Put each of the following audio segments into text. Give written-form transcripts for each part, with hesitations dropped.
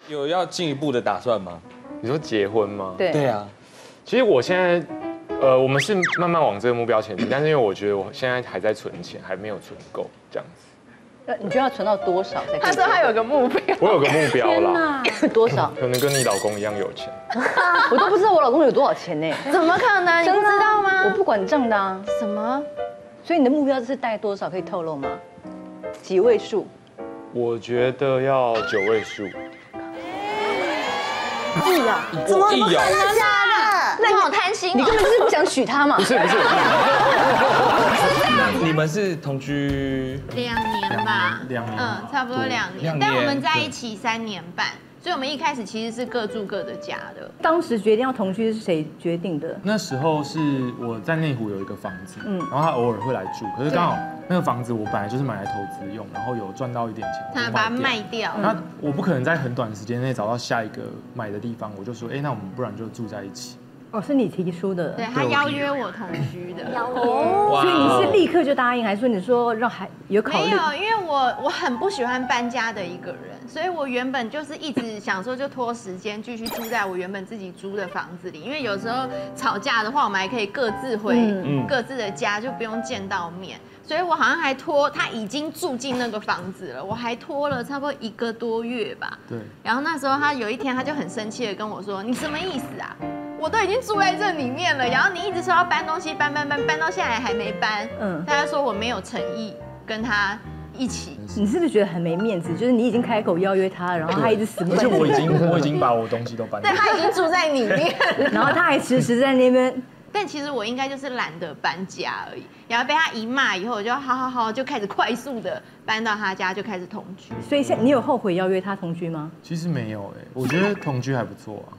有要进一步的打算吗？ 你说结婚吗？ 对啊。 其实我现在，我们是慢慢往这个目标前进，但是因为我觉得我现在还在存钱，还没有存够这样子。 你觉得要存到多少才可以？ 他说他有个目标， 我有个目标啦， 多少？ 可能跟你老公一样有钱。 我都不知道我老公有多少钱呢？ 怎么可能？你不知道吗？ 我不管账的啊。 什么？ 所以你的目标是大概多少？可以透露吗？几位数？ 我觉得要9位数。 亿啊？怎么可能？真的假的？那你好贪心， 你根本就是不想娶她嘛？ 不是。 你们是同居 2年吧 ，2年， 差不多2年，但我们在一起3年半，所以我们一开始其实是各住各的家的。 当时决定要同居是谁决定的？ 那时候是我在内湖有一个房子，然后他偶尔会来住，可是刚好那个房子我本来就是买来投资用，然后有赚到一点钱， 他把它卖掉。 那我不可能在很短时间内找到下一个买的地方，我就说，那我们不然就住在一起。 哦，是你提出的。 对，他邀约我同居的。 所以你是立刻就答应，还是说你说让还有考虑？ 没有，因为我很不喜欢搬家的一个人，所以我原本就是一直想说就拖时间继续住在我原本自己租的房子里，因为有时候吵架的话，我们还可以各自回各自的家，就不用见到面。所以我好像还拖，他已经住进那个房子了，我还拖了差不多1个多月吧。 对。 然后那时候他有一天他就很生气的跟我说：“你什么意思啊？我都已经住在这里面了，然后你一直说要搬东西，搬到现在还没搬。”他就说我没有诚意跟他一起。 你是不是觉得很没面子？就是你已经开口邀约他，然后他一直死不搬。 而且我已经把我东西都搬掉。 对，他已经住在里面， 然后他还迟迟在那边。 但其实我应该就是懒得搬家而已，然后被他一骂以后，我就好，就开始快速的搬到他家，就开始同居。 所以现在你有后悔邀约他同居吗？ 其实没有我觉得同居还不错啊。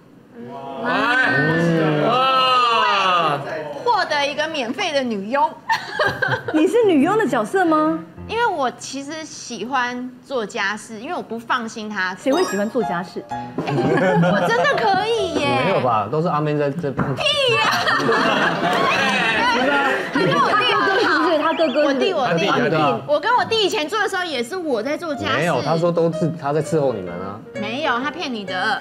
哇！获得一个免费的女佣。 你是女佣的角色吗？ 因为我其实喜欢做家事，因为我不放心他。 谁会喜欢做家事？ 我真的可以耶！ 没有吧？都是阿妹在这。屁呀！他跟我弟好， 对，他哥哥， 我弟，我跟我弟以前住的时候也是我在做家事。 没有，他说都是他在伺候你们啊。 没有，他骗你的。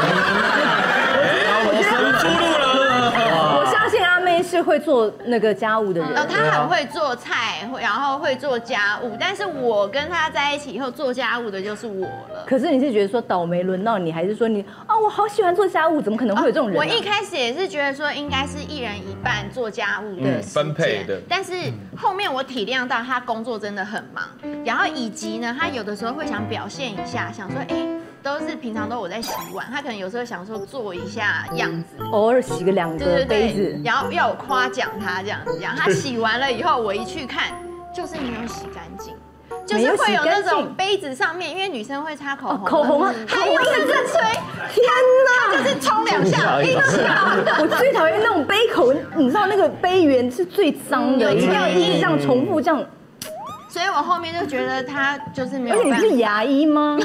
我出路了。 我相信阿妹是会做那个家务的人。 他很会做菜，然后会做家务，但是我跟他在一起以后做家务的就是我了。 可是你是觉得说倒霉轮到你，还是说你我好喜欢做家务，怎么可能会有这种人？ 我一开始也是觉得说应该是1人1半做家务的分配的， 但是后面我体谅到他工作真的很忙，然后以及呢，他有的时候会想表现一下，想说都是平常都我在洗碗，他可能有时候想说做一下样子， 偶尔洗个2个杯子， 然后要我夸奖他这样子，他洗完了以后，我一去看就是没有洗干净，就是会有那种杯子上面，因为女生会擦口红， 口红啊， 还有在吹， 天哪， 就是冲2下， 我最讨厌那种杯口，你知道那个杯缘是最脏的，一定要这样重复这样。 所以我后面就觉得他就是没有。 而且你是牙医吗？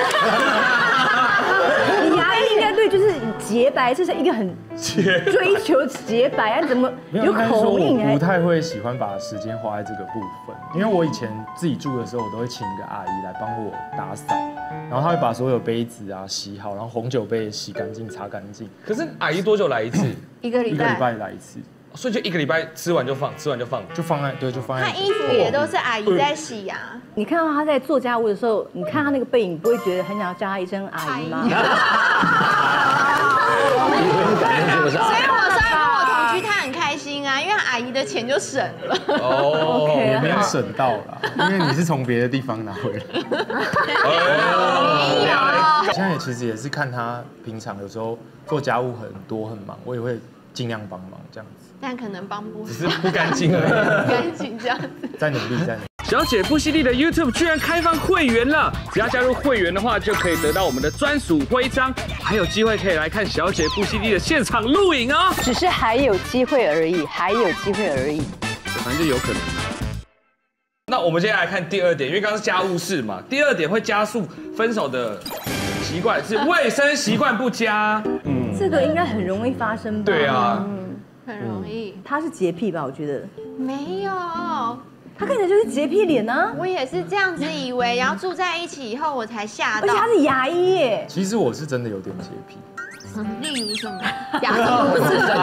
你牙医应该对就是洁白，这是一个很追求洁白，怎么有口音？ 我不太会喜欢把时间花在这个部分，因为我以前自己住的时候，我都会请一个阿姨来帮我打扫，然后她会把所有杯子洗好，然后红酒杯洗干净、擦干净。 可是阿姨多久来一次 ？1个礼拜来一次。 所以就1个礼拜吃完就放， 就放在。 他衣服也都是阿姨在洗呀。 你看到他在做家务的时候，你看他那个背影，不会觉得很想要叫他一声阿姨吗？ 所以我说跟我同居，他很开心啊，因为阿姨的钱就省了。 也没有省到啦，因为你是从别的地方拿回来。 没有。 现在其实也是看他平常有时候做家务很多很忙，我也会尽量帮忙这样子。 但可能帮不， 只是不干净而已。 不干净这样子。 在努力。 小姐不犀利的 YouTube 居然开放会员了，只要加入会员的话，就可以得到我们的专属徽章，还有机会可以来看小姐不犀利的现场录影哦。 只是还有机会而已，还有机会而已。 反正就有可能。 那我们接下来看第2点，因为刚刚是家务事嘛，第2点会加速分手的习惯是卫生习惯不佳。 这个应该很容易发生吧？ 对啊， 很容易。 他是洁癖吧？我觉得没有。 他看起来就是洁癖脸啊， 我也是这样子以为，然后住在一起以后我才吓到。 而且他是牙医耶。 其实我是真的有点洁癖。 例如什么？ 牙医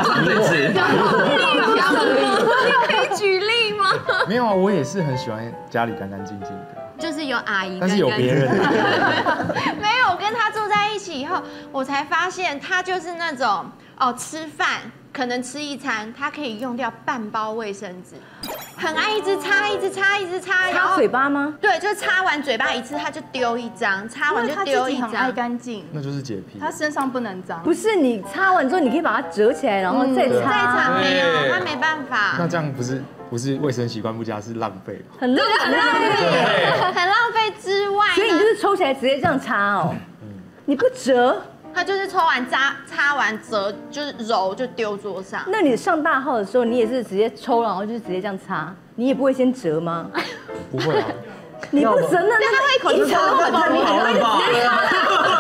你可以举例吗？ 没有啊，我也是很喜欢家里干干净净的。 就是有阿姨， 但是有别人。 没有，我跟他住在一起以后，我才发现他就是那种吃饭可能吃一餐，他可以用掉半包卫生纸，很爱一直擦，一直擦，一直擦。 擦嘴巴吗？ 对，就是擦完嘴巴一次，他就丢一张，擦完就丢一张。 爱干净， 那就是洁癖。 他身上不能脏。 不是，你擦完之后你可以把它折起来，然后再擦。 再擦没有，他没办法。 那这样不是卫生习惯不佳，是浪费。 很浪费， 很浪费之外， 所以你就是抽起来直接这样擦哦，你不折。 他就是抽完擦完折，就是揉就丢桌上。 那你上大号的时候，你也是直接抽，然后就是直接这样擦，你也不会先折吗？ 不会啊。 你不折那他会一口就抽完， 你很容易直接擦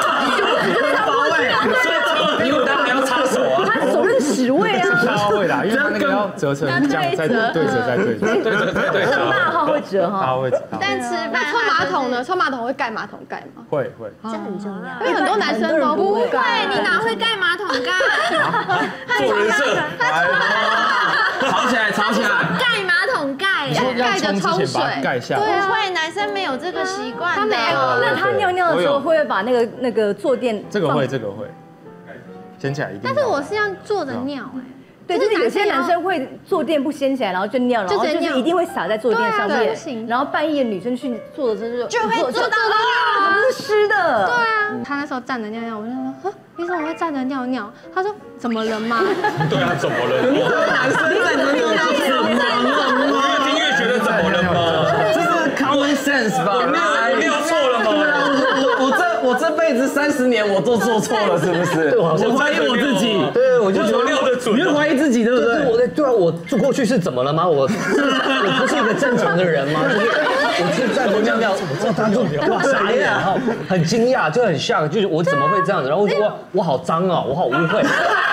到。 所以比我大还要擦手啊。 他手是屎味啊。 他会啦，因为他那个要折成这样，再对折再对折。 对。 上大号会折哈。 他会折。 但吃饭冲马桶呢？冲马桶会盖马桶盖吗？ 会。 这很重要。 因为很多男生都不会盖，你哪会盖马桶盖？ 做人设。吵起来，吵起来。 盖马桶盖， 盖着冲水，盖下。 不会，男生没有这个习惯。 他没有。 那他尿尿的时候会不会把那个坐垫？ 这个会。掀起来一定。 但是我是要坐着尿哎。 对，就是有些男生会坐垫不掀起来，然后就尿，然后就是一定会洒在坐垫上面，然后半夜女生去坐的时候就会坐到怎么是湿的？ 对啊，他那时候站着尿尿，我就说，你怎么会站着尿尿？他说怎么了吗？ 对啊，怎么了？你男生站着尿尿怎么了？越听越觉得怎么了吗？ 这是 common sense 吧？ 我尿错了吗？ 我这辈子30年我都做错了，是不是？我怀疑我自己，对，我就尿的准， 你会怀疑自己，对不对？对啊，我过去是怎么了吗？我不是一个正常的人吗？就是我是站着尿尿，他就哇傻眼，然后很惊讶，就很像，就是我怎么会这样子？然后我好脏哦，我好污秽。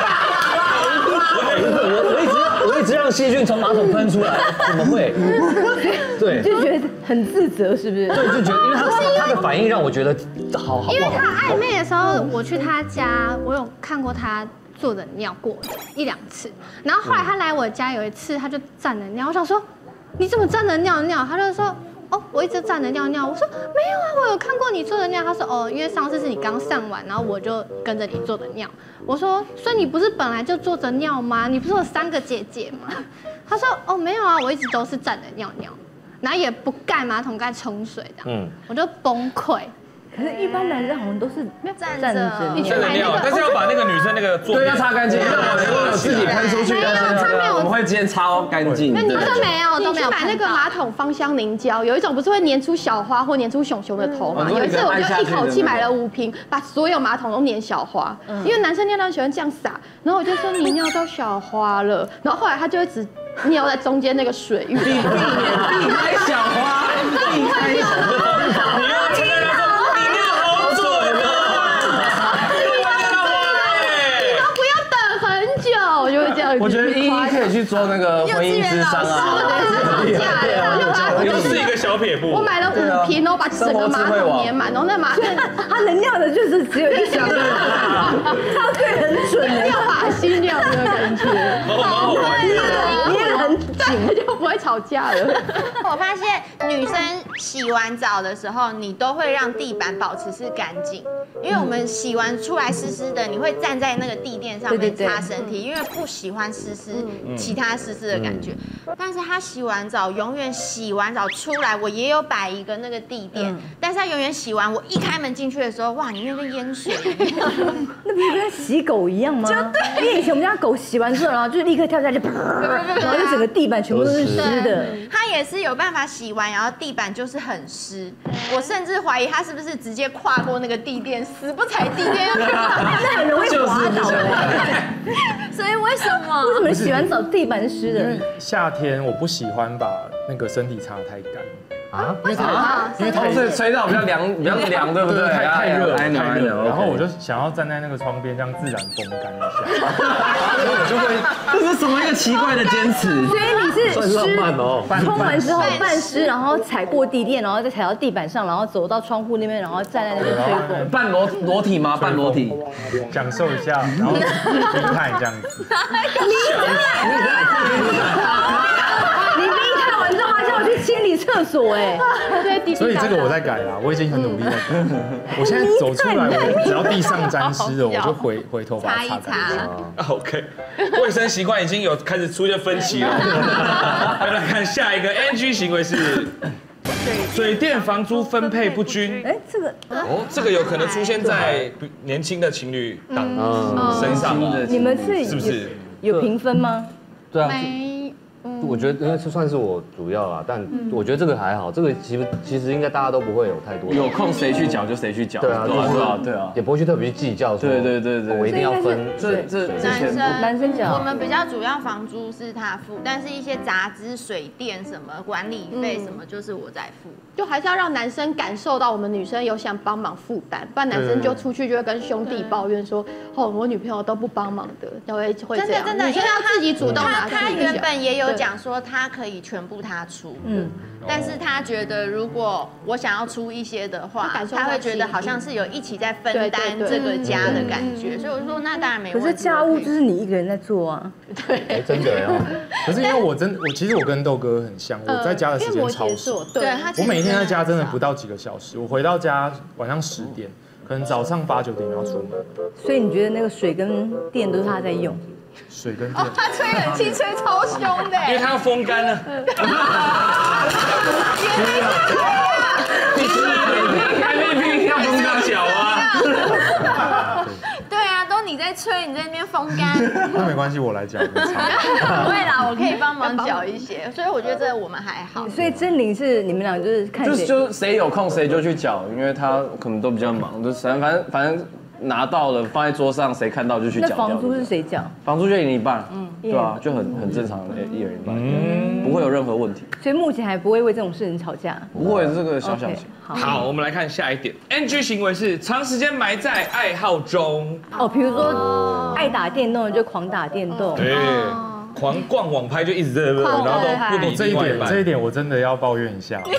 我一直让细菌从马桶喷出来，怎么会？对， 就觉得很自责，是不是？ 对，就觉得，因为他的反应让我觉得好。 因为他暧昧的时候，我去他家，我有看过他坐着尿过1、2次，然后后来他来我家有一次，他就站着尿，我想说你怎么站着尿尿？他就说。我一直站着尿尿。我说没有啊，我有看过你坐着尿。他说因为上次是你刚上完，然后我就跟着你坐着尿。我说所以你不是本来就坐着尿吗？你不是有3个姐姐吗？他说没有啊，我一直都是站着尿尿，然后也不盖马桶盖冲水的。我就崩溃。 可是，一般男生好像都是站着， 你去买那个， 但是要把那个女生那个坐对要擦干净，我自己喷出去。我们会今天擦干净。 那女生没有都没有买那个马桶芳香凝胶，有一种不是会粘出小花或粘出熊熊的头吗？有一次我就一口气买了5瓶，把所有马桶都粘小花，因为男生尿尿喜欢这样撒，然后我就说你尿到小花了，然后后来他就会只尿在中间那个水域，避开小花，避开小花。我觉得依可以去做那个婚姻咨商啊， 又是一个小撇步。 我买了5瓶，然后把整个马桶粘满，然后那马桶他能尿的就是只有一小个，他对很准的， 尿把心尿的感觉， 蛮好玩的， 你也很紧， 就不会吵架了。 我发现女生洗完澡的时候，你都会让地板保持是干净，因为我们洗完出来湿湿的，你会站在那个地垫上面擦身体，因为不喜欢湿湿其他湿湿的感觉。但是她洗完澡，永远洗完澡出来，我也有摆一个那个地垫，但是她永远洗完，我一开门进去的时候，哇，里面跟淹水一样。 那不是跟洗狗一样吗？就对，因为以前我们家狗洗完之后，然后就立刻跳下去，然后就整个地板全部都是湿的。 它也是有办法洗完，然后地板就是很湿。我甚至怀疑它是不是直接跨过那个地垫，死不踩地垫， 那很容易滑倒哎。 所以为什么？ 为什么洗完澡地板是湿的？ 因为夏天我不喜欢把那个身体擦得太干。 啊？ 因为太吹到比较凉，对不对？ 太热了， 太热了。 然后我就想要站在那个窗边，这样自然风干一下，所以我就会， 这是什么一个奇怪的坚持？ 所以你是算浪漫哦， 冲完之后半湿，然后踩过地垫，然后再踩到地板上，然后走到窗户那边，然后站在那边吹风。 半裸体吗？半裸体， 享受一下，然后离开这样子。 你逼看完之后，他叫我去清理厕所，哎， 对， 所以这个我在改啦，我已经很努力在改。我现在走出来，我只要地上沾湿了，我就回头把它擦干净。 OK， 卫生习惯已经有开始出现分歧了。来看下一个 NG 行为是水电房租分配不均。 哎，这个这个有可能出现在年轻的情侣档身上。 你们是不是有评分吗？ 对啊。 没。 我觉得因为这算是我主要啦，但我觉得这个还好，这个其实应该大家都不会有太多。 有空谁去缴就谁去缴。对啊，对啊， 也不会去特别计较说。对，我一定要分。 男生缴。 我们比较主要房租是他付，但是一些杂支、水电什么管理费什么就是我在付。 就还是要让男生感受到我们女生有想帮忙负担，不然男生就出去就会跟兄弟抱怨说，哦，我女朋友都不帮忙的，就会这样。真的， 因为要自己主动拿去。 他原本也有讲说他可以全部他出，但是他觉得如果我想要出一些的话，他会觉得好像是有一起在分担这个家的感觉，所以我说那当然没问题。 可是家务就是你一个人在做啊。 对， 真的哦。 可是因为我其实我跟豆哥很像，我在家的时间超少。 对， 我每天在家真的不到几个小时，我回到家晚上10点，可能早上8、9点要出门。 所以你觉得那个水跟电都是他在用？ 水跟电， 他吹冷气吹超凶的， 因为他要风干了。MVP 要风干脚啊！ 对啊，都你在吹，你在那边风干。 那没关系，我来讲。不会啦，我可以帮忙搅一些，所以我觉得这我们还好。 所以真灵是你们俩就是看就谁有空谁就去搅，因为他可能都比较忙，就反正拿到了放在桌上，谁看到就去缴。 那房租是谁缴？ 房租就1人1半，对啊，就很正常的1人1半，不会有任何问题。 所以目前还不会为这种事情吵架。 不会，这个小情。 好，我们来看下一点 ，NG 行为是长时间埋在爱好中。 比如说爱打电动的就狂打电动， 对，狂逛网拍就一直在，然后都不理另外一半。 这一点我真的要抱怨一下。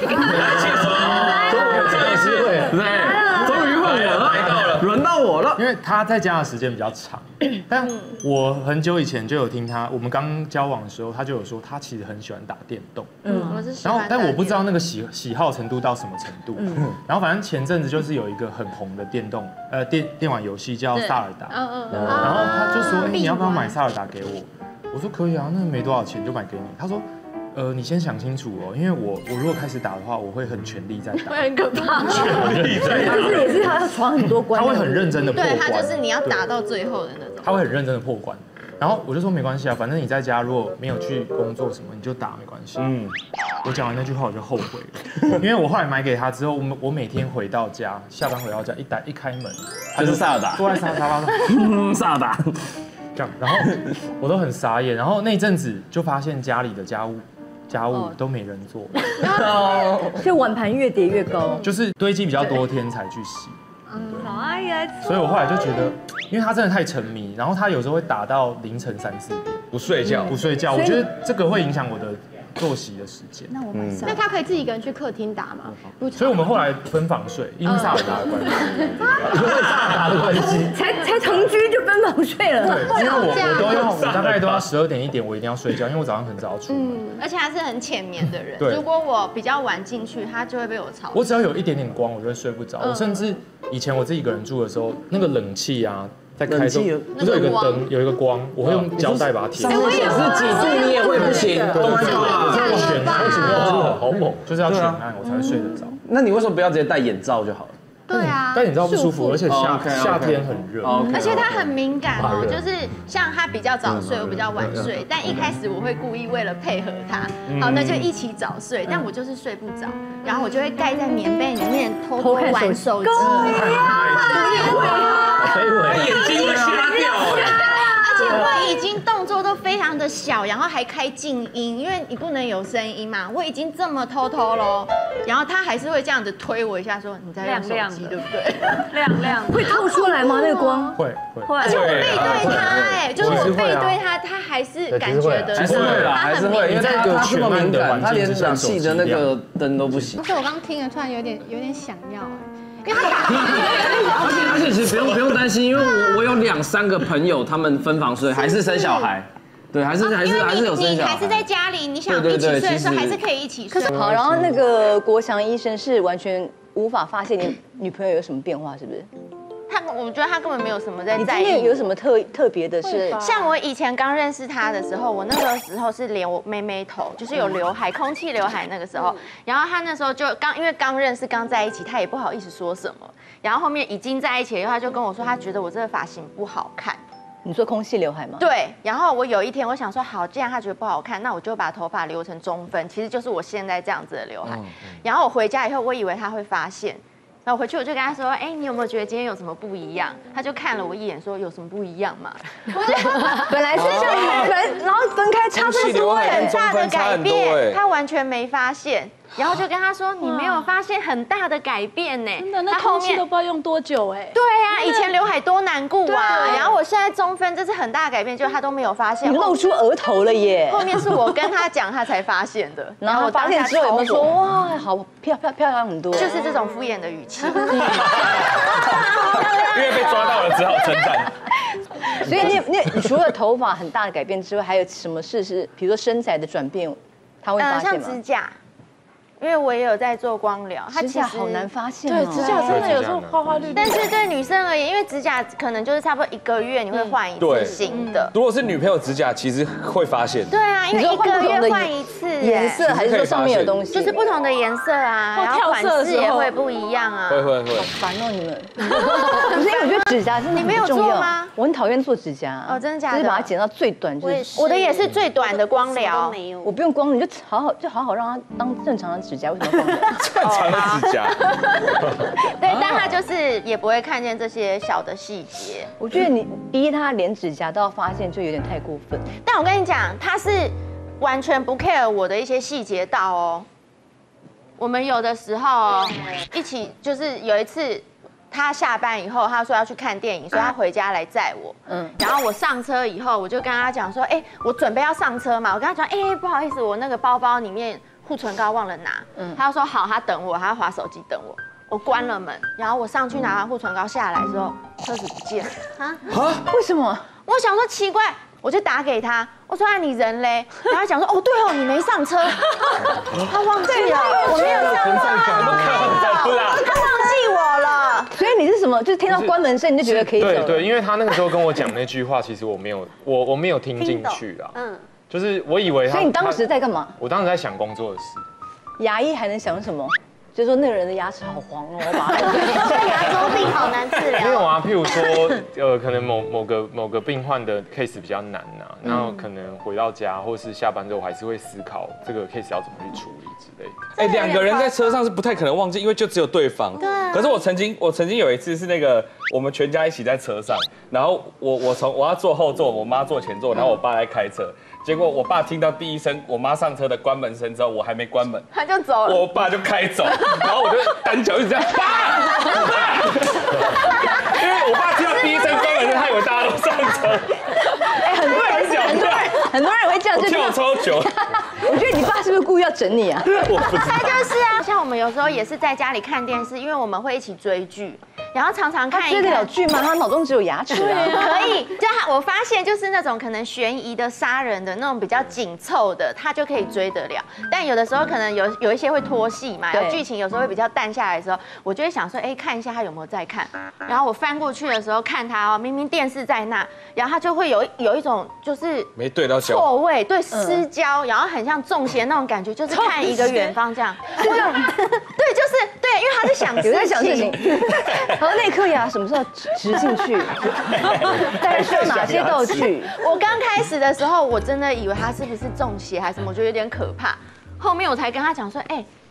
终于换我了，轮到我了。 因为他在家的时间比较长，但我很久以前就有听他，我们刚交往的时候，他就有说他其实很喜欢打电动。然后但我不知道那个喜好程度到什么程度。然后反正前阵子就是有一个很红的电玩游戏叫萨尔达，然后他就说，你要不要买萨尔达给我？我说可以啊，那没多少钱就买给你。他说。你先想清楚哦，因为我如果开始打的话，我会很全力在打， 会很可怕。 全力在打， 就是也是他要闯很多关， 他会很认真的破关， 对，他就是你要打到最后的那种， 他会很认真的破关。然后我就说没关系啊，反正你在家如果没有去工作什么，你就打没关系。我讲完那句话我就后悔了，因为我后来买给他之后，我每天回到家，下班回到家一开门， 他就是萨尔达， 坐在沙发上，萨尔达这样，然后我都很傻眼。然后那一阵子就发现家里的家务都没人做， 就碗盘越叠越高， 就是堆积比较多天才去洗。 老阿姨来做。 所以我后来就觉得，因为他真的太沉迷，然后他有时候会打到凌晨3、4点不睡觉， 我觉得这个会影响我的作息的时间。 那他可以自己一个人去客厅打吗？ 所以我们后来分房睡，因为萨尔达的关系，因为萨尔达的关系， 才同居就分房睡了。 对，因为我大概都要12点1点，我一定要睡觉，因为我早上很早出门。 而且他是很浅眠的人， 对， 如果我比较晚进去，他就会被我吵。 我只要有一点点光，我就会睡不着。我甚至以前我自己一个人住的时候，那个冷气啊。在开的时候，不是有一个灯，有一个光，我会用胶带把它贴。 我也是几度你也会不行， 对，我全暗，好猛，就是要全暗我才会睡得着。 那你为什么不要直接戴眼罩就好了？ 对啊， 戴眼罩不舒服，而且夏天很热， 而且他很敏感哦，就是像他比较早睡，我比较晚睡，但一开始我会故意为了配合他，好，那就一起早睡，但我就是睡不着，然后我就会盖在棉被里面偷偷玩手机，眼睛会瞎掉， 而且会已经动作都非常的小，然后还开静音，因为你不能有声音嘛。我已经这么偷喽，然后他还是会这样子推我一下，说你在用手机对不对？ 亮，会透出来吗？那个光会。 而且我背对他，就是我背对他，他还是感觉得还是会啦，还是会，因为他这么敏感，他连冷气的那个灯都不行。 不是我刚听了，突然有点想要因为而且其实不用担心，因为我有2、3个朋友，他们分房睡，还是生小孩，对，还是有生小孩。 你还是在家里，你想一起睡的时候，还是可以一起睡。 好，然后那个国祥医生是完全无法发现你女朋友有什么变化，是不是？ 我觉得他根本没有什么在在意。 你今天有什么特别的是？ 像我以前刚认识他的时候，我那个时候是连我妹头，就是有刘海，空气刘海那个时候。然后他那时候就因为刚认识刚在一起，他也不好意思说什么。然后后面已经在一起以后，他就跟我说，他觉得我这个发型不好看。 你说空气刘海吗？ 对。然后我有一天我想说，好，既然他觉得不好看，那我就把头发留成中分，其实就是我现在这样子的刘海。然后我回家以后，我以为他会发现。然后回去我就跟他说，哎，你有没有觉得今天有什么不一样？他就看了我一眼，说有什么不一样嘛？ 本来是这样，然后分开差这么多， 很大的改变，他完全没发现。然后就跟他说，你没有发现很大的改变呢？ 真的，那空气都不知道用多久哎。 对啊，以前刘海多难顾啊，然后我现在中分，这是很大的改变，就他都没有发现。 你露出额头了耶！ 后面是我跟他讲，他才发现的。 然后发现之后有没有说哇，好漂亮很多？ 就是这种敷衍的语气。因为被抓到了，只好称赞。 所以你除了头发很大的改变之外，还有什么事是，比如说身材的转变，他会发现吗？ 像指甲。因为我也有在做光疗， 指甲好难发现。 对，指甲真的有时候花花绿绿。 但是对女生而言，因为指甲可能就是差不多1个月你会换一次新的。 如果是女朋友指甲，其实会发现。 对啊，因为1个月换一次， 颜色还是说上面有东西， 就是不同的颜色啊，然后款式也会不一样啊。 会。 好烦哦你们。可是因为我觉得指甲真的很重要吗？我很讨厌做指甲。 哦，真的假的？ 就是把它剪到最短， 我的也是最短的光疗。 我不用光，你就好好让它当正常的指甲，为什么光疗？ 正常的指甲。 对，但他就是也不会看见这些小的细节。 我觉得你逼他连指甲都要发现，就有点太过分。 但我跟你讲，他是完全不 care 我的一些细节到哦。我们有的时候一起，就是有一次他下班以后，他说要去看电影，所以他回家来载我。然后我上车以后，我就跟他讲说，哎，我准备要上车嘛。我跟他讲，哎，不好意思，我那个包包里面护唇膏忘了拿。他就说好，他等我，他要滑手机等我。我关了门，然后我上去拿完护唇膏下来之后，车子不见了。 啊？为什么？ 我想说奇怪，我就打给他，我说你人嘞？然后他讲说哦对哦，你没上车，他忘记了，我没有上车，他忘记我了。 所以你是什么？就是听到关门声你就觉得可以走？ 对，因为他那个时候跟我讲那句话，其实我没有听进去啊。就是我以为他。 所以你当时在干嘛？ 我当时在想工作的事。 牙医还能想什么？就说那个人的牙齿好黄哦，我把他牙周病好难治疗。 没有啊，譬如说，可能某个病患的 case 比较难呐，然后可能回到家或是下班之后，还是会思考这个 case 要怎么去处理之类的。 哎，2个人在车上是不太可能忘记，因为就只有对方。对。可是我曾经有一次是那个我们全家一起在车上，然后我要坐后座，我妈坐前座，然后我爸在开车。结果我爸听到第一声我妈上车的关门声之后，我还没关门， 他就走了， 我爸就开走，然后我就单脚一直这样，爸，因为我爸听到第一声关门声，他以为大家都上车， 哎，很多人会这样， 就跳超久。 我觉得你爸是不是故意要整你啊？ 我不知道。 他就是啊，像我们有时候也是在家里看电视，因为我们会一起追剧。然后常常看追得了剧吗？他脑中只有牙齿啊。 可以，就我发现就是那种可能悬疑的、杀人的那种比较紧凑的，他就可以追得了。但有的时候可能有一些会拖戏嘛，有剧情有时候会比较淡下来的时候，我就会想说，哎，看一下他有没有在看。然后我翻过去的时候看他哦，明明电视在那，然后他就会有一种就是没对到错位，对失焦，然后很像中邪那种感觉，就是看一个远方这样。对，就是对，因为他在想事情。 然后那颗牙什么时候植进去？大概需要哪些道具？ 我刚开始的时候，我真的以为他是不是中邪还是什么，我觉得有点可怕。后面我才跟他讲说，哎，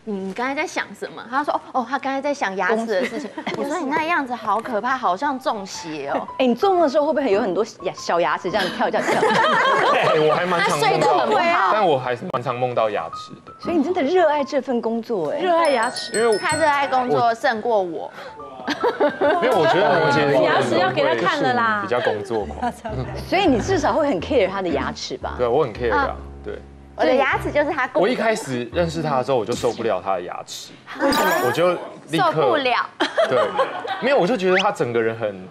你刚才在想什么？他说哦，他刚才在想牙齿的事情。我说你那样子好可怕，好像中邪哦。 哎，你做梦的时候会不会有很多小牙齿这样跳？ 我还蛮常梦到，但我还是蛮常梦到牙齿的。 所以你真的热爱这份工作，哎，热爱牙齿， 因为他热爱工作胜过我。 因为我觉得摩羯牙齿要给他看了啦， 比较工作狂。 所以你至少会很 care 他的牙齿吧？ 对，我很 care 啊，对。 我的牙齿就是他。 我一开始认识他的时候，我就受不了他的牙齿。为什么？我就立刻受不了。 对，没有，我就觉得他整个人很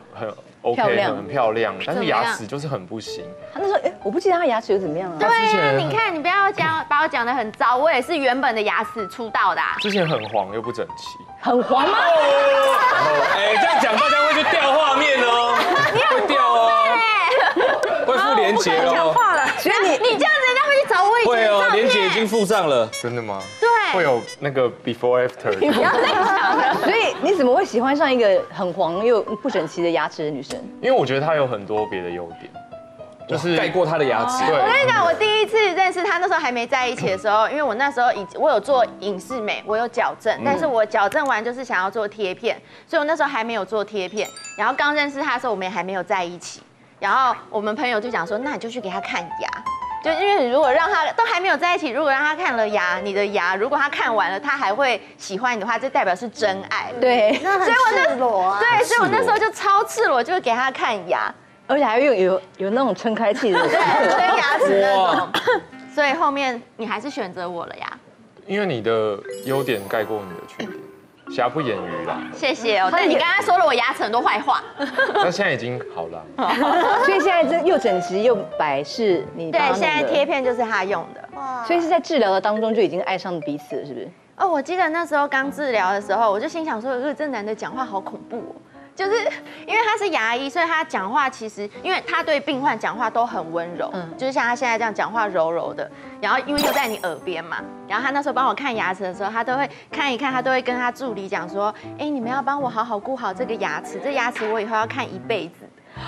OK， 很漂亮，但是牙齿就是很不行。 他那时候，我不记得他牙齿有怎么样啊？ 对啊，你看，你不要把我讲得很糟，我也是原本的牙齿出道的。 之前很黄又不整齐。 很黄吗？ 哎，这样讲大家会去调画面哦，会调哦，会附连结哦。 所以你这样子，人家会去找我以前会哦，连结已经附上了。 真的吗？ 对， 会有那个 before after。 你不要再讲了。 所以你怎么会喜欢上一个很黄又不整齐的牙齿的女生？ 因为我觉得她有很多别的优点。就是盖过他的牙齿。 我跟你讲，我第一次认识他那时候还没在一起的时候，因为我那时候我有做影视美，我有矫正，但是我矫正完就是想要做贴片，所以我那时候还没有做贴片。然后刚认识他的时候，我们也还没有在一起。然后我们朋友就讲说，那你就去给他看牙，就因为如果让他都还没有在一起，如果让他看了牙，你的牙如果他看完了，他还会喜欢你的话，这代表是真爱。 对， 那很赤裸啊。 对，所以我那时候就超赤裸，就给他看牙。 而且还有那种撑开器的， 对，撑牙齿那种。所以后面你还是选择我了呀？ 因为你的优点盖过你的缺点，瑕不掩瑜啦。 谢谢哦。但你刚刚说了我牙齿很多坏话。 那现在已经好了。 所以现在这又整齐又白是你对，现在贴片就是他用的。 哇。所以是在治疗的当中就已经爱上彼此了，是不是？ 哦，我记得那时候刚治疗的时候，我就心想说，这男的讲话好恐怖哦。就是因为他是牙医，所以他讲话其实，因为他对病患讲话都很温柔，就是像他现在这样讲话柔柔的。然后因为又在你耳边嘛，然后他那时候帮我看牙齿的时候，他都会看一看，他都会跟他助理讲说，哎，你们要帮我好好顾好这个牙齿，这牙齿我以后要看一辈子。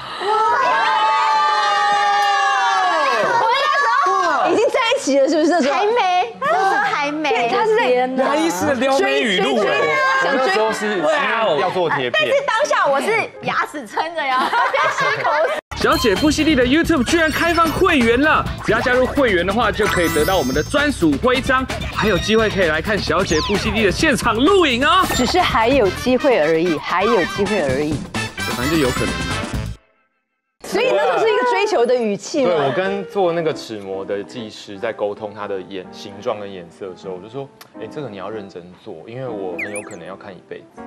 已经在一起了，是不是？那时候还没，那时候还没。 他是在牙医师的撩妹语录哎， 我那时候是要做贴片， 但是当下我是牙齿撑着呀，在吸口水。 小姐不犀利的 YouTube 居然开放会员了，只要加入会员的话，就可以得到我们的专属徽章，还有机会可以来看小姐不犀利的现场录影哦。 只是还有机会而已，还有机会而已， 反正就有可能。 所以那时候是一个追求的语气。 对，我跟做那个齿模的技师在沟通他的形状跟颜色的时候，我就说，哎，这个你要认真做，因为我很有可能要看一辈子。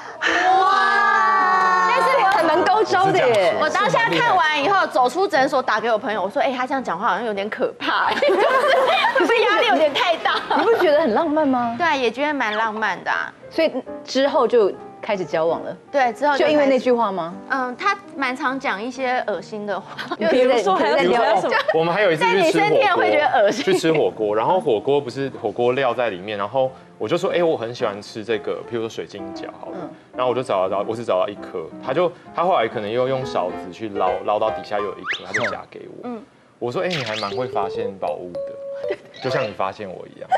哇！但是还蛮高招的耶。 我当下看完以后走出诊所，打给我朋友，我说，哎，他这样讲话好像有点可怕，就是压力有点太大。 你不觉得很浪漫吗？ 对啊，也觉得蛮浪漫的啊。 所以之后就开始交往了。 对，之后就因为那句话吗？ 他蛮常讲一些恶心的话， 比如说还在聊什么？ 我们还有一次去吃火锅， 女生听会觉得恶心。 去吃火锅，然后火锅不是火锅料在里面，然后我就说，哎，我很喜欢吃这个，譬如说水晶饺，好了，然后我只找到一颗，他后来可能又用勺子去捞到底下又有一颗，他就夹给我。我说，哎，你还蛮会发现宝物的，就像你发现我一样。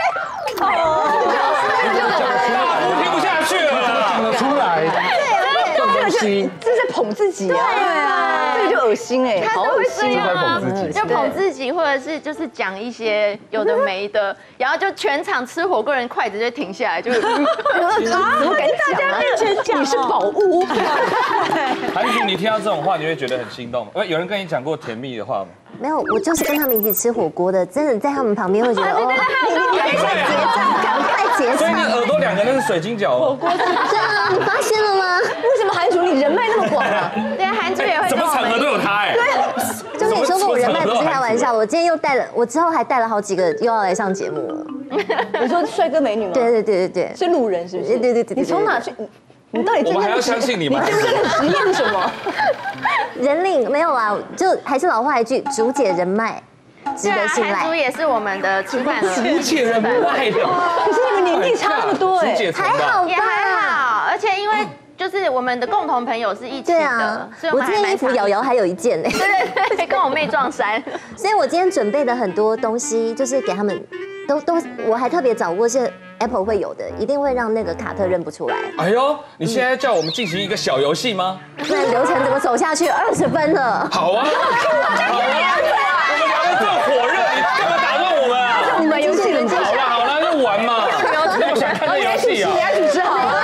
我听不下去了， 讲得出来。 对，这是在捧自己啊！对啊，这个就恶心哎，好恶心啊！就捧自己，或者是就是讲一些有的没的，然后就全场吃火锅人筷子就停下来，就怎么敢讲啊？你是宝物。 韩菊，你听到这种话，你会觉得很心动吗？有人跟你讲过甜蜜的话吗？ 没有，我就是跟他们一起吃火锅的，真的在他们旁边会觉得哦，你很想结账，赶快结账。 所以你耳朵两个那是水晶饺。火锅是这样，你发现了吗？ 为什么韩竹你人脉那么广啊？ 对，韩竹也会。 什么场合都有他哎。 对，就跟你说过，我人脉不是开玩笑，我今天又带了，我之后还带了好几个又要来上节目了。 你说帅哥美女吗？ 对， 是路人是不是？ 对。 你从哪去？你到底我们还要相信你吗？ 你真正的职业是什么？ 人力没有啦，就还是老话一句，竹姐人脉，值得信赖。 韩竹也是我们的吃饭的， 竹姐人脉的。 可是你们年纪差那么多哎， 还好也还好，而且因为就是我们的共同朋友是一起的，所以我今天衣服瑶瑶还有一件呢。 对，跟我妹撞衫。 所以我今天准备的很多东西，就是给他们。都，我还特别找过是 Apple 会有的，一定会让那个卡特认不出来。 哎呦，你现在叫我们进行一个小游戏吗？ 那流程怎么走下去？20分了。 好啊，好啊，我们聊得这么火热，你干嘛打断我们啊？ 你们游戏冷静。 好了好了，就玩嘛。那我想看这游戏啊。 你来主持好了。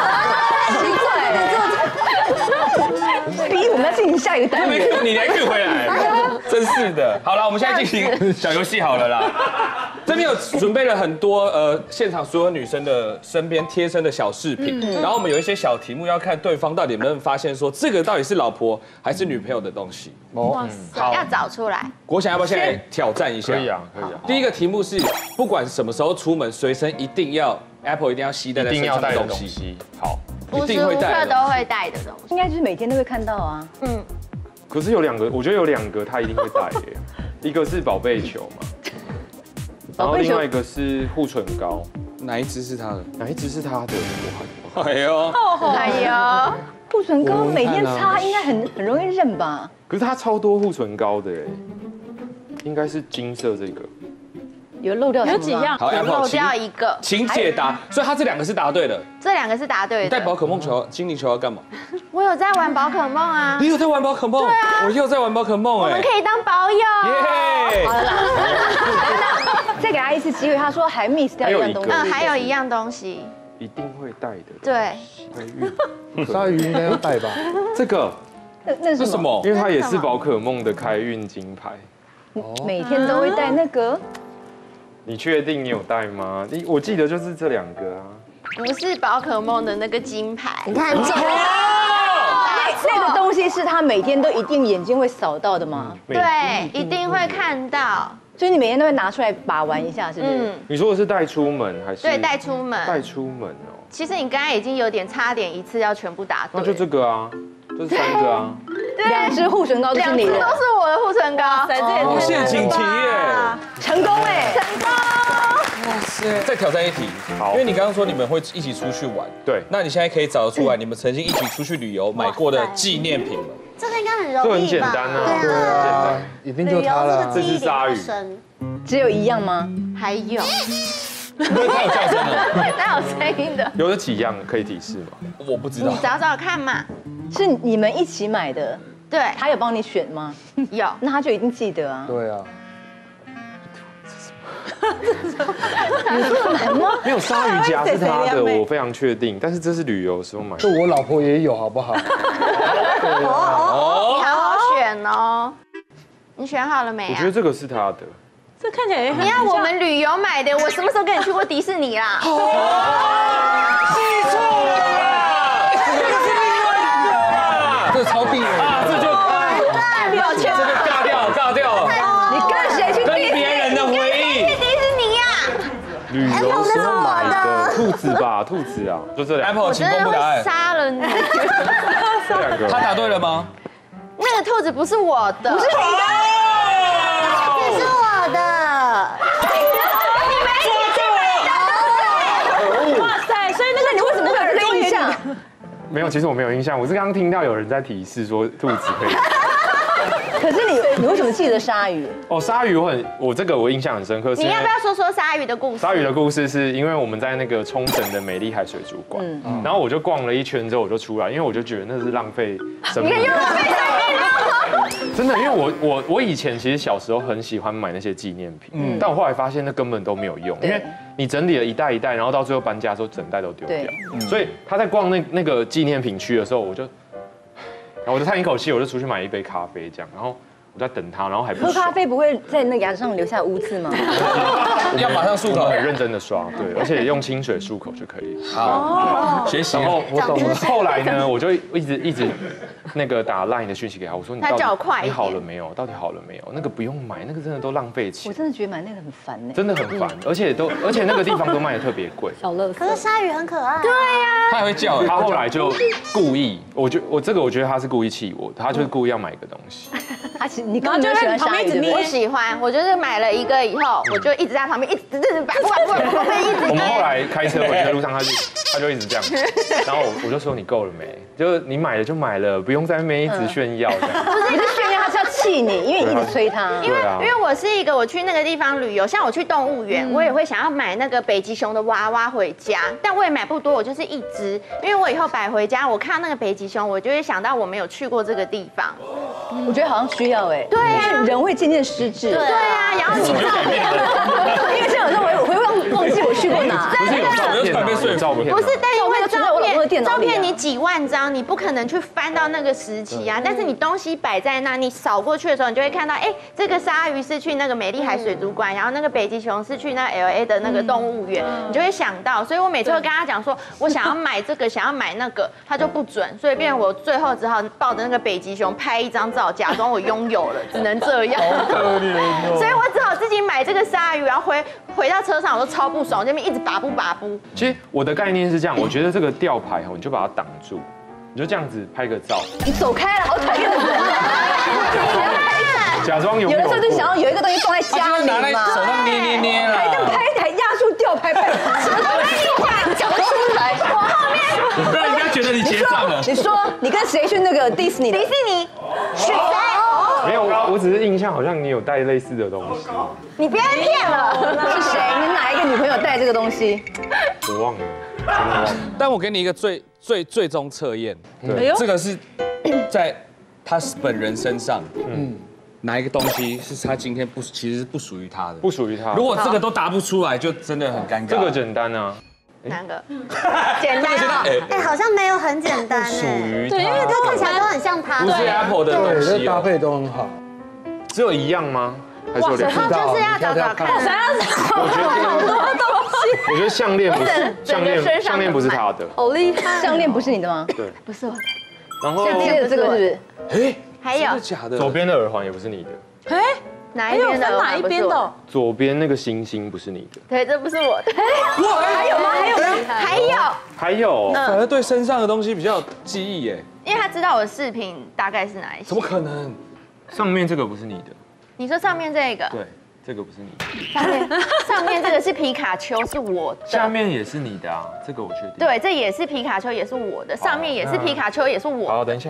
逼我们要进行下一个单元。 你来 Q 回来，真是的。好了，我们现在进行小游戏好了啦。这边有准备了很多现场所有女生的身边贴身的小饰品，然后我们有一些小题目要看对方到底能不能发现说这个到底是老婆还是女朋友的东西。 哇塞，要找出来。 国祥要不要现在挑战一下？ 可以啊，可以啊。 第一个题目是，不管什么时候出门，随身一定要 Apple 一定要携带在身上的东西。 好， 无时无刻都会带的东西， 应该就是每天都会看到啊。 可是有2个，我觉得有2个他一定会带耶，一个是宝贝球嘛。然后另外一个是护唇膏， 哪一支是他的？ 哪一支是他的？ 哎呦， 哎呦， 护唇膏每天擦应该很容易认吧？ 可是他超多护唇膏的哎，应该是金色这个。 有漏掉有几样？ 好， 漏掉一个， 请解答。所以他这2个是答对的。 这2个是答对的。 带宝可梦球、精灵球要干嘛？ 我有在玩宝可梦啊。 你有在玩宝可梦？对啊，我也有在玩宝可梦哎。 我们可以当宝友。 耶！ 好了啦，再给他一次机会。他说还 miss 掉一样东西。 还有一样东西。 一定会带的。 对。 鲨鱼应该要带吧？ 这个。 那是什么？ 因为它也是宝可梦的开运金牌。 每天都会带那个。 你确定你有带吗？我记得就是这2个啊。 不是宝可梦的那个金牌， 你看这那个东西是他每天都一定眼睛会扫到的吗？ 对，一定会看到。 所以你每天都会拿出来把玩一下，是不是？ 你说的是带出门还是？ 对，带出门。 带出门哦。 其实你刚才已经有点差点一次要全部答对。 那就这个啊，这是3个啊。 2支护唇膏都是你的。 2支都是我的护唇膏。 哦，陷阱题耶！ 成功哎！ 成功！ 哇塞！再挑战一题， 好， 因为你刚刚说你们会一起出去玩， 对， 那你现在可以找得出来你们曾经一起出去旅游买过的纪念品吗？ 这个应该很容易吧？ 这很简单啊， 对啊， 一定就它了。 这是鲨鱼， 只有一样吗？ 还有， 因为它有叫声的， 它有声音的。 有几样可以提示吗？ 我不知道。 你找找看嘛。 是你们一起买的？ 对。 他有帮你选吗？ 有。 那他就一定记得啊。 对啊。 没有鲨鱼夹是他的，我非常确定。但是这是旅游的时候买的。 这我老婆也有，好不好？ 你好好选哦。你选好了没啊？ 我觉得这个是他的。 这看起来也很。你要我们旅游买的，我什么时候跟你去过迪士尼啦？ 记错了啦！这个是另外一个啊，这超病啊，这就抱歉， 这就尬掉，尬掉。 你跟谁去？ 跟别人的回忆。 去迪士尼呀？ 旅游时候买的兔子吧，兔子啊，就这2个。 Apple，请公布答案。 杀了你！ 这2个。 他答对了吗？ 那个兔子不是我的，不是你的， 这是我的。 你没哇塞！所以那个你为什么会有这个印象？ 没有，其实我没有印象，我是刚刚听到有人在提示说兔子可以。 可是你为什么记得鲨鱼？ 哦，鲨鱼我这个我印象很深刻。 你要不要说说鲨鱼的故事？ 鲨鱼的故事是因为我们在那个冲绳的美丽海水族馆，然后我就逛了一圈之后我就出来，因为我就觉得那是浪费生命。 你又浪费生命了。 真的，因为我以前其实小时候很喜欢买那些纪念品，但我后来发现那根本都没有用，因为你整理了一袋一袋，然后到最后搬家的时候整袋都丢掉。所以他在逛那个纪念品区的时候，然后我就叹一口气，我就出去买一杯咖啡这样，然后我在等他，然后还不喝咖啡不会在那个牙齿上留下污渍吗？ 要马上漱口， 很认真的刷，对，而且用清水漱口就可以。 好，学习。 然后我懂了。后来呢，我就一直那个打 LINE 的讯息给他，我说你到底你好了没有？到底好了没有？那个不用买，那个真的都浪费钱。 我真的觉得买那个很烦呢， 真的很烦，而且那个地方都卖的特别贵。 小乐， 可是鲨鱼很可爱。 对呀， 他还会叫。 他后来就故意，我觉得他是故意气我，他就是故意要买一个东西。 他其实你刚刚就喜欢鲨鱼， 我喜欢，我就是买了一个以后，我就一直在旁边一直摆不完， 我们后来开车回去的路上，他就一直这样，然后我就说你够了没？就是你买了就买了，不用在那边一直炫耀这样。 不是炫耀，他是要气你，因为你一直催他。 因为我是一个，我去那个地方旅游，像我去动物园，我也会想要买那个北极熊的娃娃回家，但我也买不多，我就是一只，因为我以后摆回家，我看到那个北极熊，我就会想到我没有去过这个地方。 我觉得好像需要哎， 对啊， 人会渐渐失智。 对啊，然后你照片， 因为这样有时候我会忘记我去过哪。 不是有照片， 不是，但因为照片你几万张，你不可能去翻到那个时期啊。但是你东西摆在那，你扫过去的时候，你就会看到，哎，这个鲨鱼是去那个美丽海水族馆，然后那个北极熊是去那 LA 的那个动物园，你就会想到。所以我每次会跟他讲说，我想要买这个，想要买那个，他就不准，所以变成我最后只好抱着那个北极熊拍一张照，假装我拥有了，只能这样。 好可怜哦。 所以我只好自己买这个鲨鱼，然后回到车上，我都超不爽，这边一直拔不。 其实我的概念是这样，我觉得这个吊牌你就把它挡住，你就这样子拍个照。 你走开了，好讨厌的人。 假装有的时候就想要有一个东西放在家里嘛， 手上捏了， 还压住吊牌，讲不出来。我后面不然人家觉得你结账了。 你说你跟谁去那个迪士尼？ 迪士尼是谁？ 没有，我只是印象好像你有带类似的东西。 你别骗了， 是谁？你哪一个女朋友带这个东西？ 我忘了，真的忘了。 但我给你一个最终测验， 对， 这个是在他本人身上，哪一个东西是他今天其实是不属于他的， 不属于他。 如果这个都答不出来，就真的很尴尬。 这个简单啊。 哪个？简单。 哎，好像没有很简单属于对，因为它看起来都很像他。 不是 Apple 的东西， 搭配都很好。 只有一样吗？还是有两个？就是要找找看。 好多东西。 我觉得项链不是项链不是他的。 好厉害！项链不是你的吗？ 对， 不是我的。 然后项链这个是不是？ 哎， 还有假的。 左边的耳环也不是你的。 哎。哪一边的？ 哪一边的？ 左边那个星星不是你的。 对，这不是我的。 哇，还有吗？ 还有。 反而对身上的东西比较有记忆耶。 因为他知道我的饰品大概是哪一些。 怎么可能？ 上面这个不是你的。 你说上面这个？ 对，这个不是你的。 上面这个是皮卡丘，是我的。 下面也是你的啊，这个我确定。 对，这也是皮卡丘，也是我的。上面也是皮卡丘，也是我。 好，等一下，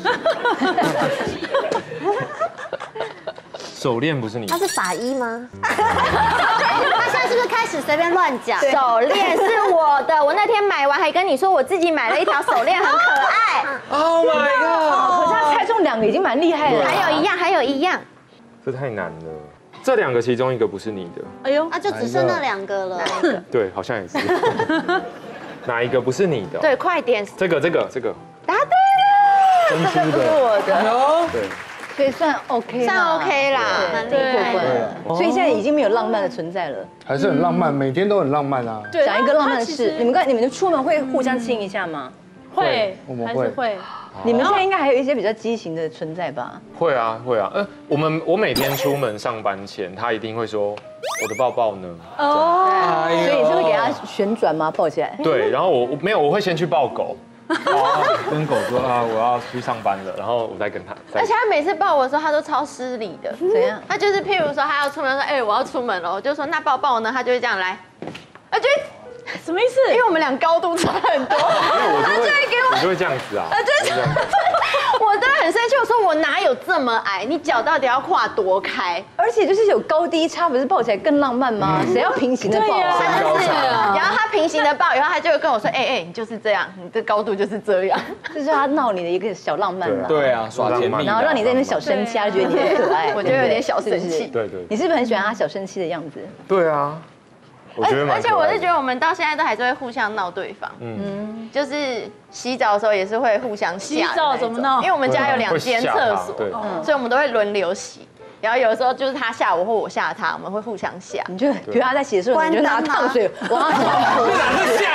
手链不是你的。 他是法医吗？他现在是不是开始随便乱讲？ 手链是我的，我那天买完还跟你说我自己买了一条手链，很可爱。 Oh my god！ 可是他猜中2个已经蛮厉害了。 还有一样。 这太难了。这2个其中一个不是你的。 哎呦，那就只剩那2个了。 对，好像也是。哪一个不是你的？ 对，快点。 这个。 答对了。 这个不是我的。 对。 所以算 OK， 算 OK 啦， 对。所以现在已经没有浪漫的存在了。 还是很浪漫，每天都很浪漫啊。 讲一个浪漫的事，你们出门会互相亲一下吗？ 会， 我们会。 你们现在应该还有一些比较畸形的存在吧？ 会啊。我每天出门上班前，他一定会说我的抱抱呢。 哦。所以你是会给他旋转吗？抱起来？ 对，然后我会先去抱狗。跟狗说啊，我要去上班了，然后我再跟他。 而且他每次抱我的时候，他都超失礼的。 怎样？ 他就是譬如说他要出门，说哎我要出门了，我就说那抱抱呢，他就会这样来， 什么意思？ 因为我们俩高度差很多， 我就会这样子啊。 我真的很生气，我说我哪有这么矮？你脚到底要跨多开？ 而且就是有高低差，不是抱起来更浪漫吗？谁要平行的抱啊？ 然后他平行的抱以后，他就会跟我说，哎，你就是这样，你这高度就是这样。 这是他闹你的一个小浪漫了。 对啊，耍甜蜜， 然后让你在那边小生气，他觉得你很可爱。 我觉得有点小生气。 对。 你是不是很喜欢他小生气的样子？ 对啊。 而且我是觉得我们到现在都还是会互相闹对方，就是洗澡的时候也是会互相吓。 洗澡怎么闹？ 因为我们家有2间厕所，所以我们都会轮流洗。然后有的时候就是他吓我或我吓他，我们会互相吓。 你就比如他在洗的时候，你就拿烫水往他头上泼。吓！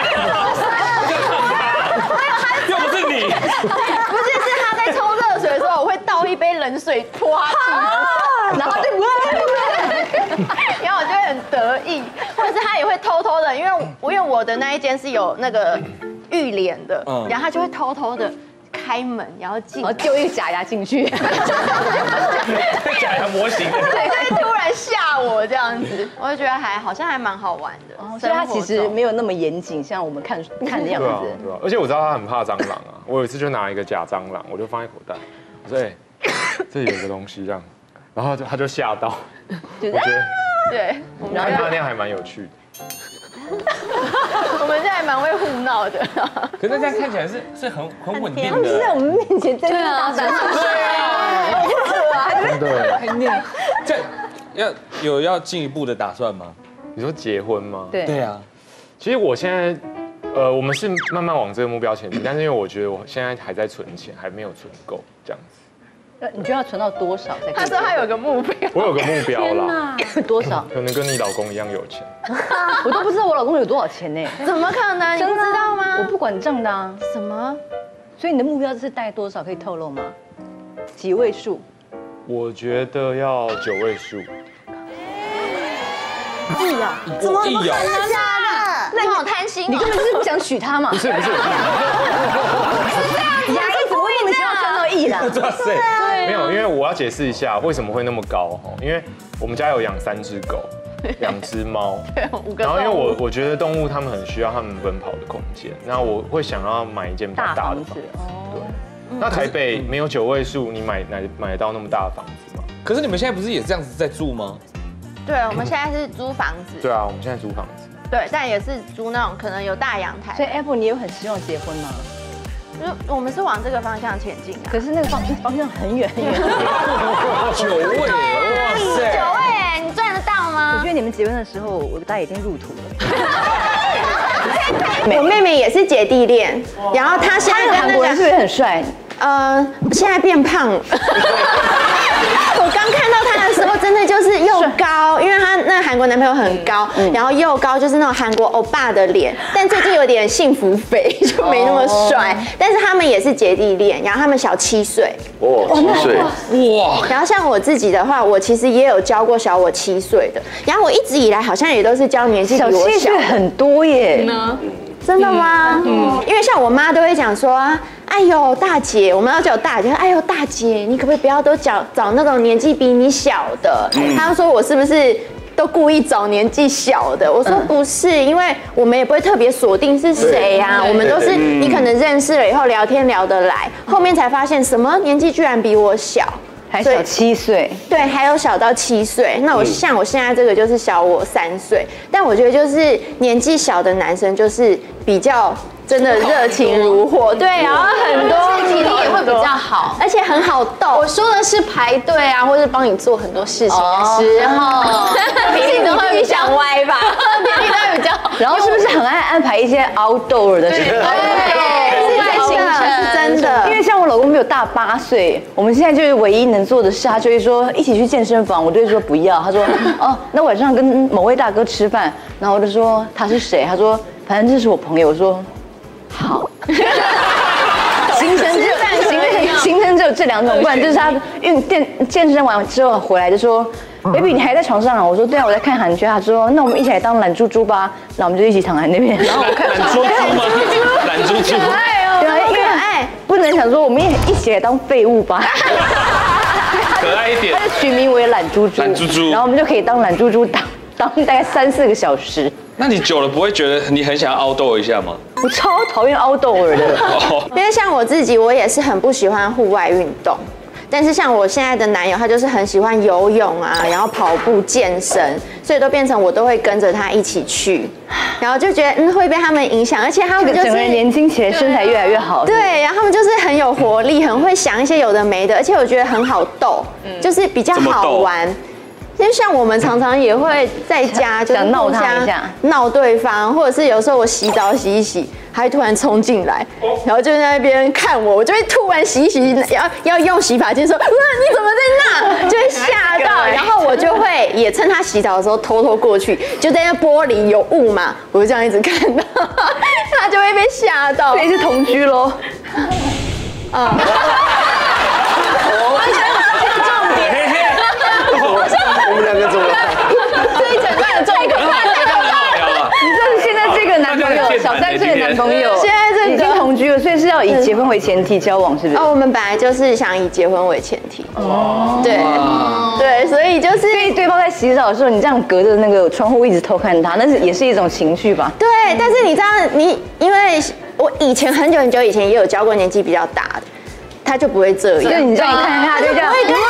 又不是你。 不是，是他在冲热水的时候，我会倒一杯冷水泼他去，然后就然后我就会很得意，或者是他也会偷偷的，因为我的那一间是有那个浴帘的，然后他就会偷偷的开门，然后丢一个假牙进去， 假牙模型， 对，就会突然吓我这样子，我就觉得好像还蛮好玩的。 所以他其实没有那么严谨，像我们看的样子。 对啊，而且我知道他很怕蟑螂啊，我有一次就拿一个假蟑螂，我就放在口袋，我说这有个东西这样，然后他就吓到，我觉得对， 看他那样还蛮有趣的。 我们现在还蛮会互闹的。 可是这样看起来是很稳定的。 他们是在我们面前真的大胆， 对， 很念。 这要进一步的打算吗？ 你说结婚吗？ 对啊。 其实我现在，我们是慢慢往这个目标前进，但是因为我觉得我现在还在存钱，还没有存够这样子。 你觉得要存到多少才？ 他说他有个目标。 我有个目标啦。 多少？ 可能跟你老公一样有钱。 我都不知道我老公有多少钱呢？ 怎么可能？你不知道吗？ 我不管账的啊。 什么？ 所以你的目标是大概多少？可以透露吗？几位数？ 我觉得要9位数。 亿啊？ 怎么亿啊？ 那你好贪心， 你根本就是不想娶她嘛？ 不是， 牙医怎么会那么希望赚到亿啦？ 哇塞！ 没有，因为我要解释一下为什么会那么高哈，因为我们家有养3只狗，2只猫，然后因为我觉得动物它们很需要它们奔跑的空间，那我会想要买一间比较大的房子。对，那台北没有9位数，你买得到那么大的房子吗？ 可是你们现在不是也这样子在住吗？ 对，我们现在是租房子。 对啊，我们现在租房子。 对，但也是租那种可能有大阳台。 所以 Apple 你有很希望结婚吗？ 就我们是往这个方向前进啊。 可是那个方向很远很远。 9位，哇塞 ！9位，你赚得到吗？ 我觉得你们结婚的时候，我大概已经入土了。 我妹妹也是姐弟恋，然后她现在跟韩国人是不是很帅？ 现在变胖了。我刚看到他的时候，真的就是又高，因为他那韩国男朋友很高，然后又高，就是那种韩国欧巴的脸。但最近有点幸福肥，就没那么帅。但是他们也是姐弟恋，然后他们小7岁。 哇，7岁， 哇！ 然后像我自己的话，我其实也有教过小我7岁的，然后我一直以来好像也都是教年纪比我小。 小7岁很多耶。 真的吗？因为像我妈都会讲说，哎呦大姐，我们要叫我大姐，哎呦大姐，你可不可以不要都找那种年纪比你小的？她说我是不是都故意找年纪小的？我说不是，因为我们也不会特别锁定是谁呀，我们都是你可能认识了以后聊天聊得来，后面才发现什么年纪居然比我小。 还小7岁， 对，还有小到7岁。那像我现在这个就是小我3岁，但我觉得就是年纪小的男生就是比较真的热情如火，对，然后很多体力也会比较好， 而且很好逗。 我说的是排队啊，或者帮你做很多事情的时候，体力都会比较歪吧，体力都会比较好。 然后是不是很爱安排一些 outdoor 的事情？ 是真的， 因为像我老公比我大8岁，我们现在就是唯一能做的事，他就会说一起去健身房，我就会说不要。他说哦，那晚上跟某位大哥吃饭，然后我就说他是谁？他说反正这是我朋友。我说好。行程只有这2种，不然就是他健身完之后回来就说 ，baby 你还在床上啊？我说对啊，我在看韩剧。他说那我们一起来当懒猪猪吧，那我们就一起躺在那边，然后我看懒猪猪吗？懒猪猪。 对啊，因为不能想说我们也一起来当废物吧。 可爱一点。 他就取名为懒猪猪。懒猪猪。然后我们就可以当懒猪猪当大概3-4个小时。 那你久了不会觉得你很想要outdoor一下吗？ 我超讨厌 outdoor 的。 因为像我自己，我也是很不喜欢户外运动。但是像我现在的男友，他就是很喜欢游泳啊，然后跑步、健身，所以都变成我都会跟着他一起去，然后就觉得会被他们影响，而且他们就是整个人年轻起来，身材越来越好。 对，然后他们就是很有活力，很会想一些有的没的，而且我觉得很好逗，就是比较好玩。因为像我们常常也会在家就是闹他一下， 闹对方，或者是有时候我洗澡洗一洗，他会突然冲进来，然后就在那边看我，我就会突然洗一洗，要用洗发精说，你怎么在那？就会吓到，然后我就会也趁他洗澡的时候偷偷过去，就在那玻璃有雾嘛，我就这样一直看到，他就会被吓到。 所以是同居咯。 我们2个怎么了？ 这一整段的重点， 你这是现在这个男朋友，小3岁的男朋友， 现在这已经同居了，所以是要以结婚为前提交往，是不是？ 我们本来就是想以结婚为前提。对，所以就是， 所以对方在洗澡的时候，你这样隔着那个窗户一直偷看他，那是也是一种情绪吧？ 对，但是你知道，因为我以前很久以前也有交过年纪比较大的。他就不会这样， 就你这样一看他就这样， 不会跟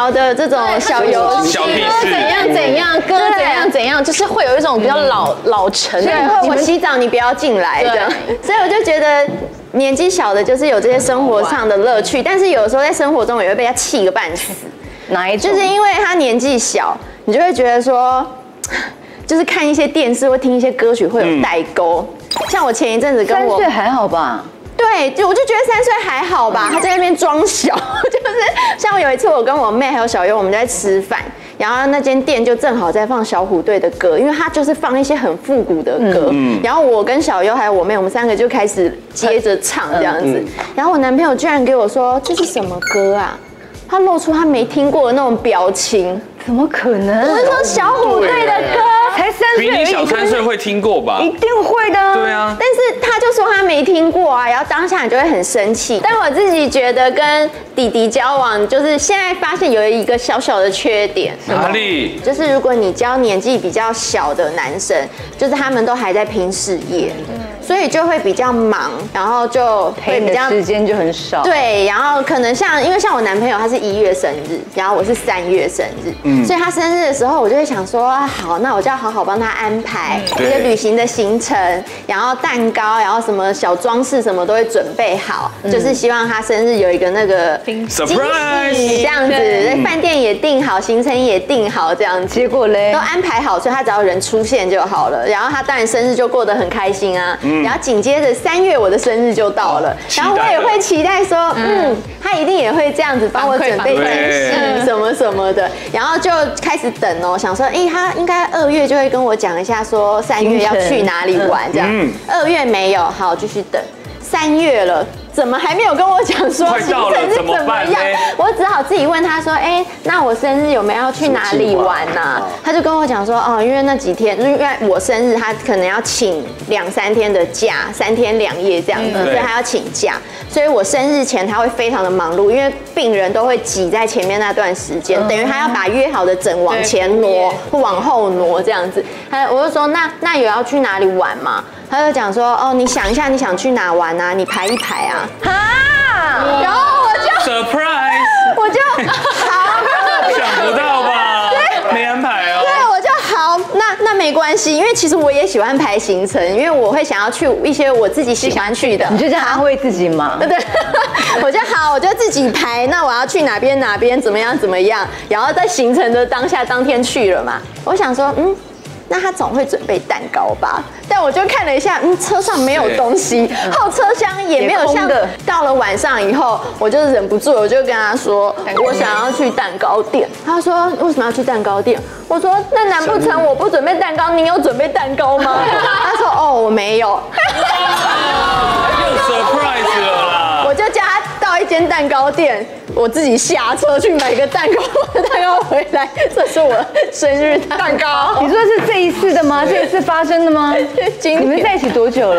聊的这种小游戏，怎样，歌怎样，就是会有一种比较老成的。对，我洗澡你不要进来的，所以我就觉得。年纪小的，就是有这些生活上的乐趣，但是有时候在生活中也会被他气个半死。 哪一种？ 就是因为他年纪小，你就会觉得说，就是看一些电视或听一些歌曲会有代沟。像我前一阵子跟我 3岁还好吧？ 对，我就觉得3岁还好吧，他在那边装小，就是像我有一次我跟我妹还有小优我们在吃饭。然后那间店就正好在放小虎队的歌，因为他就是放一些很复古的歌。然后我跟小优还有我妹，我们3个就开始接着唱这样子。然后我男朋友居然给我说这是什么歌啊？他露出他没听过的那种表情。 怎么可能？ 我是说小虎队的歌， 才3岁， 比你小3岁会听过吧？ 一定会的。 对啊。 但是他就说他没听过啊，然后当下你就会很生气。但我自己觉得跟弟弟交往，就是现在发现有一个小小的缺点。 哪里？ 就是如果你交年纪比较小的男生，就是他们都还在拼事业，所以就会比较忙，然后就会比较时间就很少。 对，然后可能因为像我男朋友他是1月生日，然后我是3月生日。所以他生日的时候，我就会想说，好，那我就要好好帮他安排一些旅行的行程，然后蛋糕，然后什么小装饰什么都会准备好，就是希望他生日有一个那个惊喜这样子，饭店也订好，行程也订好，这样子。 结果嘞， 都安排好，所以他只要人出现就好了。然后他当然生日就过得很开心啊。然后紧接着3月我的生日就到了，然后我也会期待说，他一定也会这样子帮我准备惊喜什么什么的，然后就开始等哦，想说，他应该2月就会跟我讲一下，说3月要去哪里玩这样。2月没有，好，继续等。3月了，怎么还没有跟我讲说行程是怎么样？我只好自己问他说，那我生日有没有要去哪里玩呢？他就跟我讲说，因为那几天，因为我生日，他可能要请2-3天的假，3天2夜这样子，所以他要请假。所以我生日前他会非常的忙碌，因为病人都会挤在前面那段时间，等于他要把约好的诊往前挪或往后挪这样子。我就说那有要去哪里玩吗？他就讲说，你想一下你想去哪玩啊？你排一排啊。然后我就 surprise， 我就好， 想不到吧？没安排哦。 对，我就好，那没关系，因为其实我也喜欢排行程，因为我会想要去一些我自己喜欢去的。 你就这样安慰自己嘛？ 对，我就自己排，那我要去哪边怎么样，然后在行程的当天去了嘛。我想说，那他总会准备蛋糕吧？但我就看了一下，车上没有东西，后车厢也没有像到了晚上以后，我就忍不住，我就跟他说，我想要去蛋糕店。他说为什么要去蛋糕店？我说那难不成我不准备蛋糕，你有准备蛋糕吗？他说我没有。 又 surprise 了啦！ 我就叫他到一间蛋糕店，我自己下车去买个蛋糕回来，这是我生日蛋糕。 你说是这一次的吗？这一次发生的吗？你们在一起多久了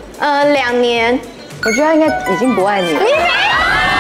？2年。 我觉得他应该已经不爱你了。 你没有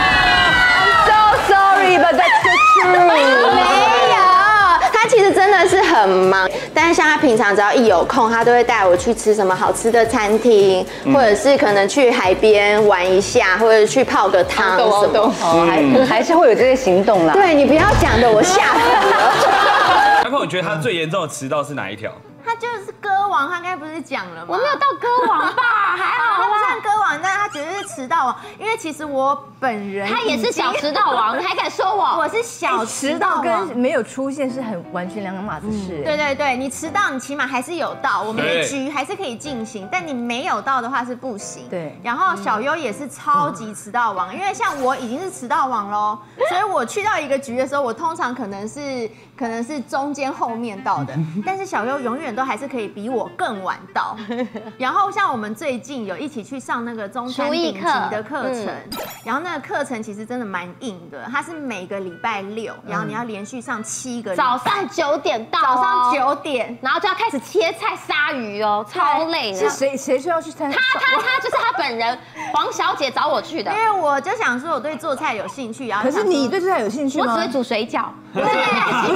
？So sorry, but that's the truth。 没有，他其实真的是很忙，但是像他平常只要一有空，他都会带我去吃什么好吃的餐厅，或者是可能去海边玩一下，或者去泡个汤什么。 还是会有这些行动啦。 对你不要讲的，我吓死了。 男朋友觉得他最严重的迟到是哪一条？ 他就是歌王，他该不是讲了吗？ 我没有到歌王吧，还好他不算歌王，但他绝对是迟到王。因为其实我本人他也是小迟到王，你还敢说我是小迟到跟没有出现是很完全两码子事。 对，你迟到，你起码还是有到，我们的局还是可以进行，但你没有到的话是不行。 对。 然后小优也是超级迟到王，因为像我已经是迟到王喽，所以我去到一个局的时候，我通常可能是中间后面到的，但是小优永远都还是可以比我更晚到。然后像我们最近有一起去上那个中餐顶级的课程，然后那个课程其实真的蛮硬的，它是每个礼拜6，然后你要连续上7个礼拜， 早上9点到， 早上9点， 然后就要开始切菜杀鱼哦，超累的。 是谁说要去参加？ 他就是他本人，黄小姐找我去的， 因为我就想说我对做菜有兴趣，然后可是你对做菜有兴趣吗？ 我只会煮水饺。 对，不是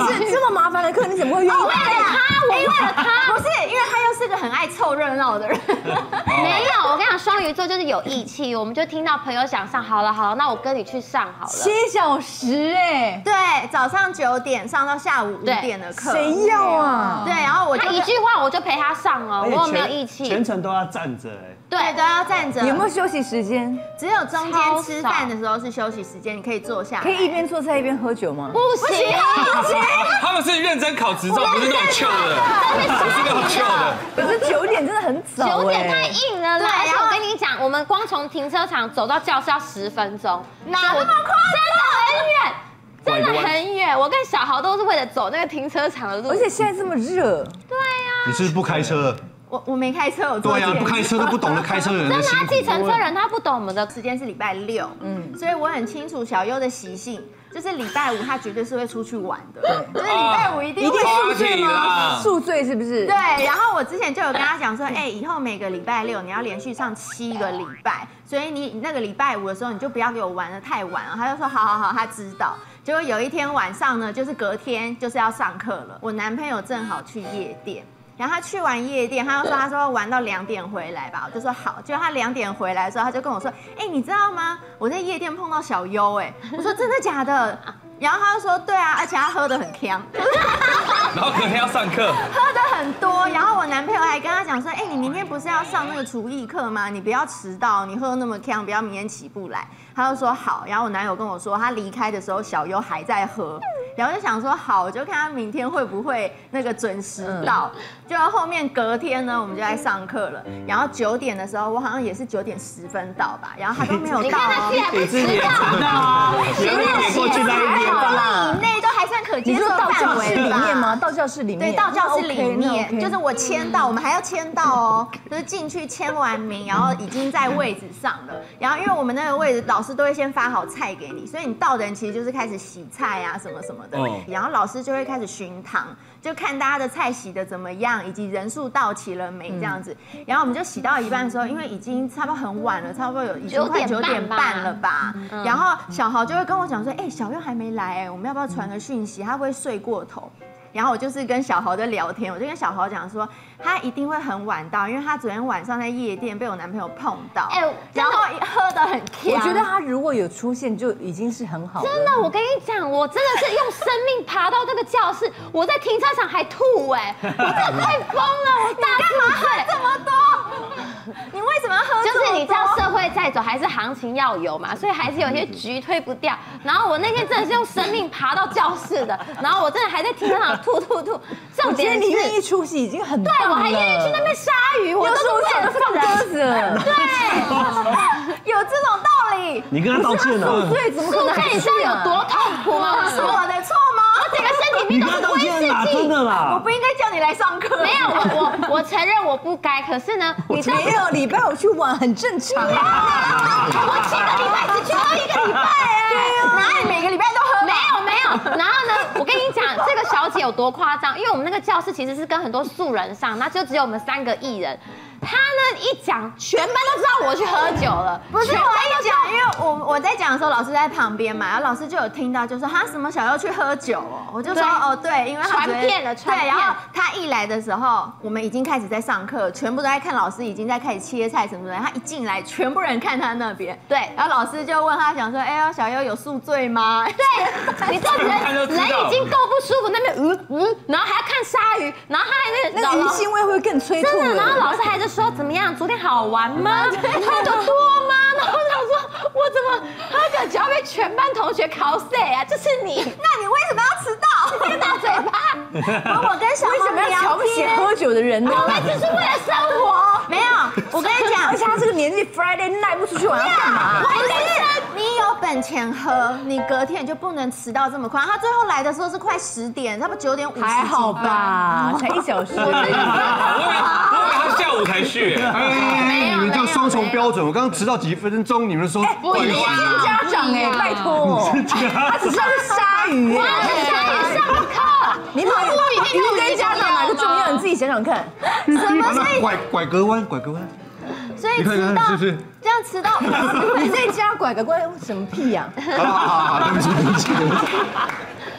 是这么麻烦的课，你怎么会愿意？ 为了他，我为了他， 不是因为他又是个很爱凑热闹的人。 没有，我跟你讲，双鱼座就是有义气，我们就听到朋友想上，好了，那我跟你去上好了。 7小时哎， 对，早上9点上到下午5点的课， 谁要啊？ 对，然后我就一句话我就陪他上哦，我有没有义气？ 全程都要站着哎。 对，都要站着。 有没有休息时间？ 只有中间吃饭的时候是休息时间，你可以坐下。 可以一边做菜一边喝酒吗？ 不行，不行。 他们是认真考执照，不是那种糗的，不是那种糗的。 可是9点真的很早 ，9点太硬了啦。而且我跟你讲，我们光从停车场走到教室要10分钟， 哪那么快？ 真的很远。真的很远，我跟小豪都是为了走那个停车场的路， 而且现在这么热。 对呀。 你是不是不开车？ 我没开车，我坐对呀，不开车都不懂得开车的人的辛苦。 真的，计程车人他不懂我们的时间是礼拜6，所以我很清楚小优的习性，就是礼拜5他绝对是会出去玩的，就是礼拜5一定会宿醉吗？宿醉是不是？ 对，然后我之前就有跟他讲说，以后每个礼拜6你要连续上7个礼拜，所以你那个礼拜5的时候你就不要给我玩得太晚了。他就说好，他知道。结果有一天晚上呢，就是隔天就是要上课了，我男朋友正好去夜店。然后他去完夜店，他说玩到2点回来吧，我就说好。结果他2点回来的时候，他就跟我说，你知道吗？我在夜店碰到小优，我说真的假的？然后他就说对啊，而且他喝得很呛。 然后隔天要上课， 喝得很多。然后我男朋友还跟他讲说，你明天不是要上那个厨艺课吗？你不要迟到，你喝那么呛，不要明天起不来。他就说好。然后我男友跟我说，他离开的时候小优还在喝。然后就想说好，我就看他明天会不会那个准时到。就后面隔天呢，我们就在上课了。然后9点的时候，我好像也是9点10分到吧，然后他都没有到。 你看他竟然不迟到啊！前面也过去那一边啦，以内都还算可接受范围里面吗？到教室里面？ 对，到教室里面，就是我签到，我们还要签到哦，就是进去签完名，然后已经在位置上了。然后因为我们那个位置，老师都会先发好菜给你，所以你到的人其实就是开始洗菜啊什么什么的。然后老师就会开始巡堂，就看大家的菜洗的怎么样，以及人数到齐了没这样子。然后我们就洗到一半的时候，因为已经差不多很晚了，差不多已经快9点半了吧。然后小豪就会跟我讲说，小优还没来，我们要不要传个讯息？他会不会睡过头？然后我就是跟小豪在聊天，我就跟小豪讲说，他一定会很晚到，因为他昨天晚上在夜店被我男朋友碰到，然后喝得很强。 我觉得他如果有出现，就已经是很好的。 真的，我跟你讲，我真的是用生命爬到这个教室，我在停车场还吐我真的快疯了，我大干嘛喝这么多？你为什么要喝这么多？ 就是你知道社会在走，还是行情要有嘛，所以还是有些局推不掉。然后我那天真的是用生命爬到教室的，然后我真的还在停车场吐。 重点是你愿意出席已经很棒了。 对，我还愿意去那边杀鱼，我都是为了放鸽子。 对，有这种道理。 你跟他道歉了。 宿醉怎么可能？ 你知道有多痛苦吗？ 是我的错吗？ 我整个身体里面都是威士忌。 真的啦。 我不应该叫你来上课。 没有，我承认我不该。可是呢， 你知道没有？礼拜5去玩很正常啊。我7个礼拜只去过1个礼拜哪里每个礼拜都喝？ 没有。然后呢，我跟你讲，这个小姐有多夸张？因为我们那个教室其实是跟很多素人上，那就只有我们3个艺人。他呢一讲，全班都知道我去喝酒了。 不是我跟你讲，因为我在讲的时候，老师在旁边嘛，然后老师就有听到，就说什么小优去喝酒哦，我就说对，因为他传遍了。 对，然后他一来的时候，我们已经开始在上课，全部都在看老师已经在开始切菜什么的。他一进来，全部人看他那边。 对， 然后老师就问他讲说，小优有宿醉吗？ 对，你知道人已经够不舒服，那边然后还要看鲨鱼，然后他还那个鱼腥味会更催吐。 真的，然后老师还在说怎么样，昨天好玩吗？喝得多吗？然后我想说，我怎么喝酒就要被全班同学考死啊？就是你， 那你为什么要迟到？ 这个大嘴巴！ 我跟小为什么要瞧不起喝酒的人呢？ 我们只是为了生活。 没有，我跟你讲， 而且他这个年纪 Friday night 不出去玩要干嘛？ 你有本钱喝，你隔天就不能迟到这么快。他最后来的时候是快10点，差不多9点50。 还好吧，才1小时。 我以为他下午才去。 你们这样双重标准。我刚刚迟到几分钟，你们说我是家长拜托。他只是鲨鱼。 我要去鲨鱼上课。 你把鱼跟家长哪个重要？你自己想想看。 什么是拐个弯？ 所以迟到是不是？ 这样迟到， 你在家拐个弯什么屁呀？ 好，对不起。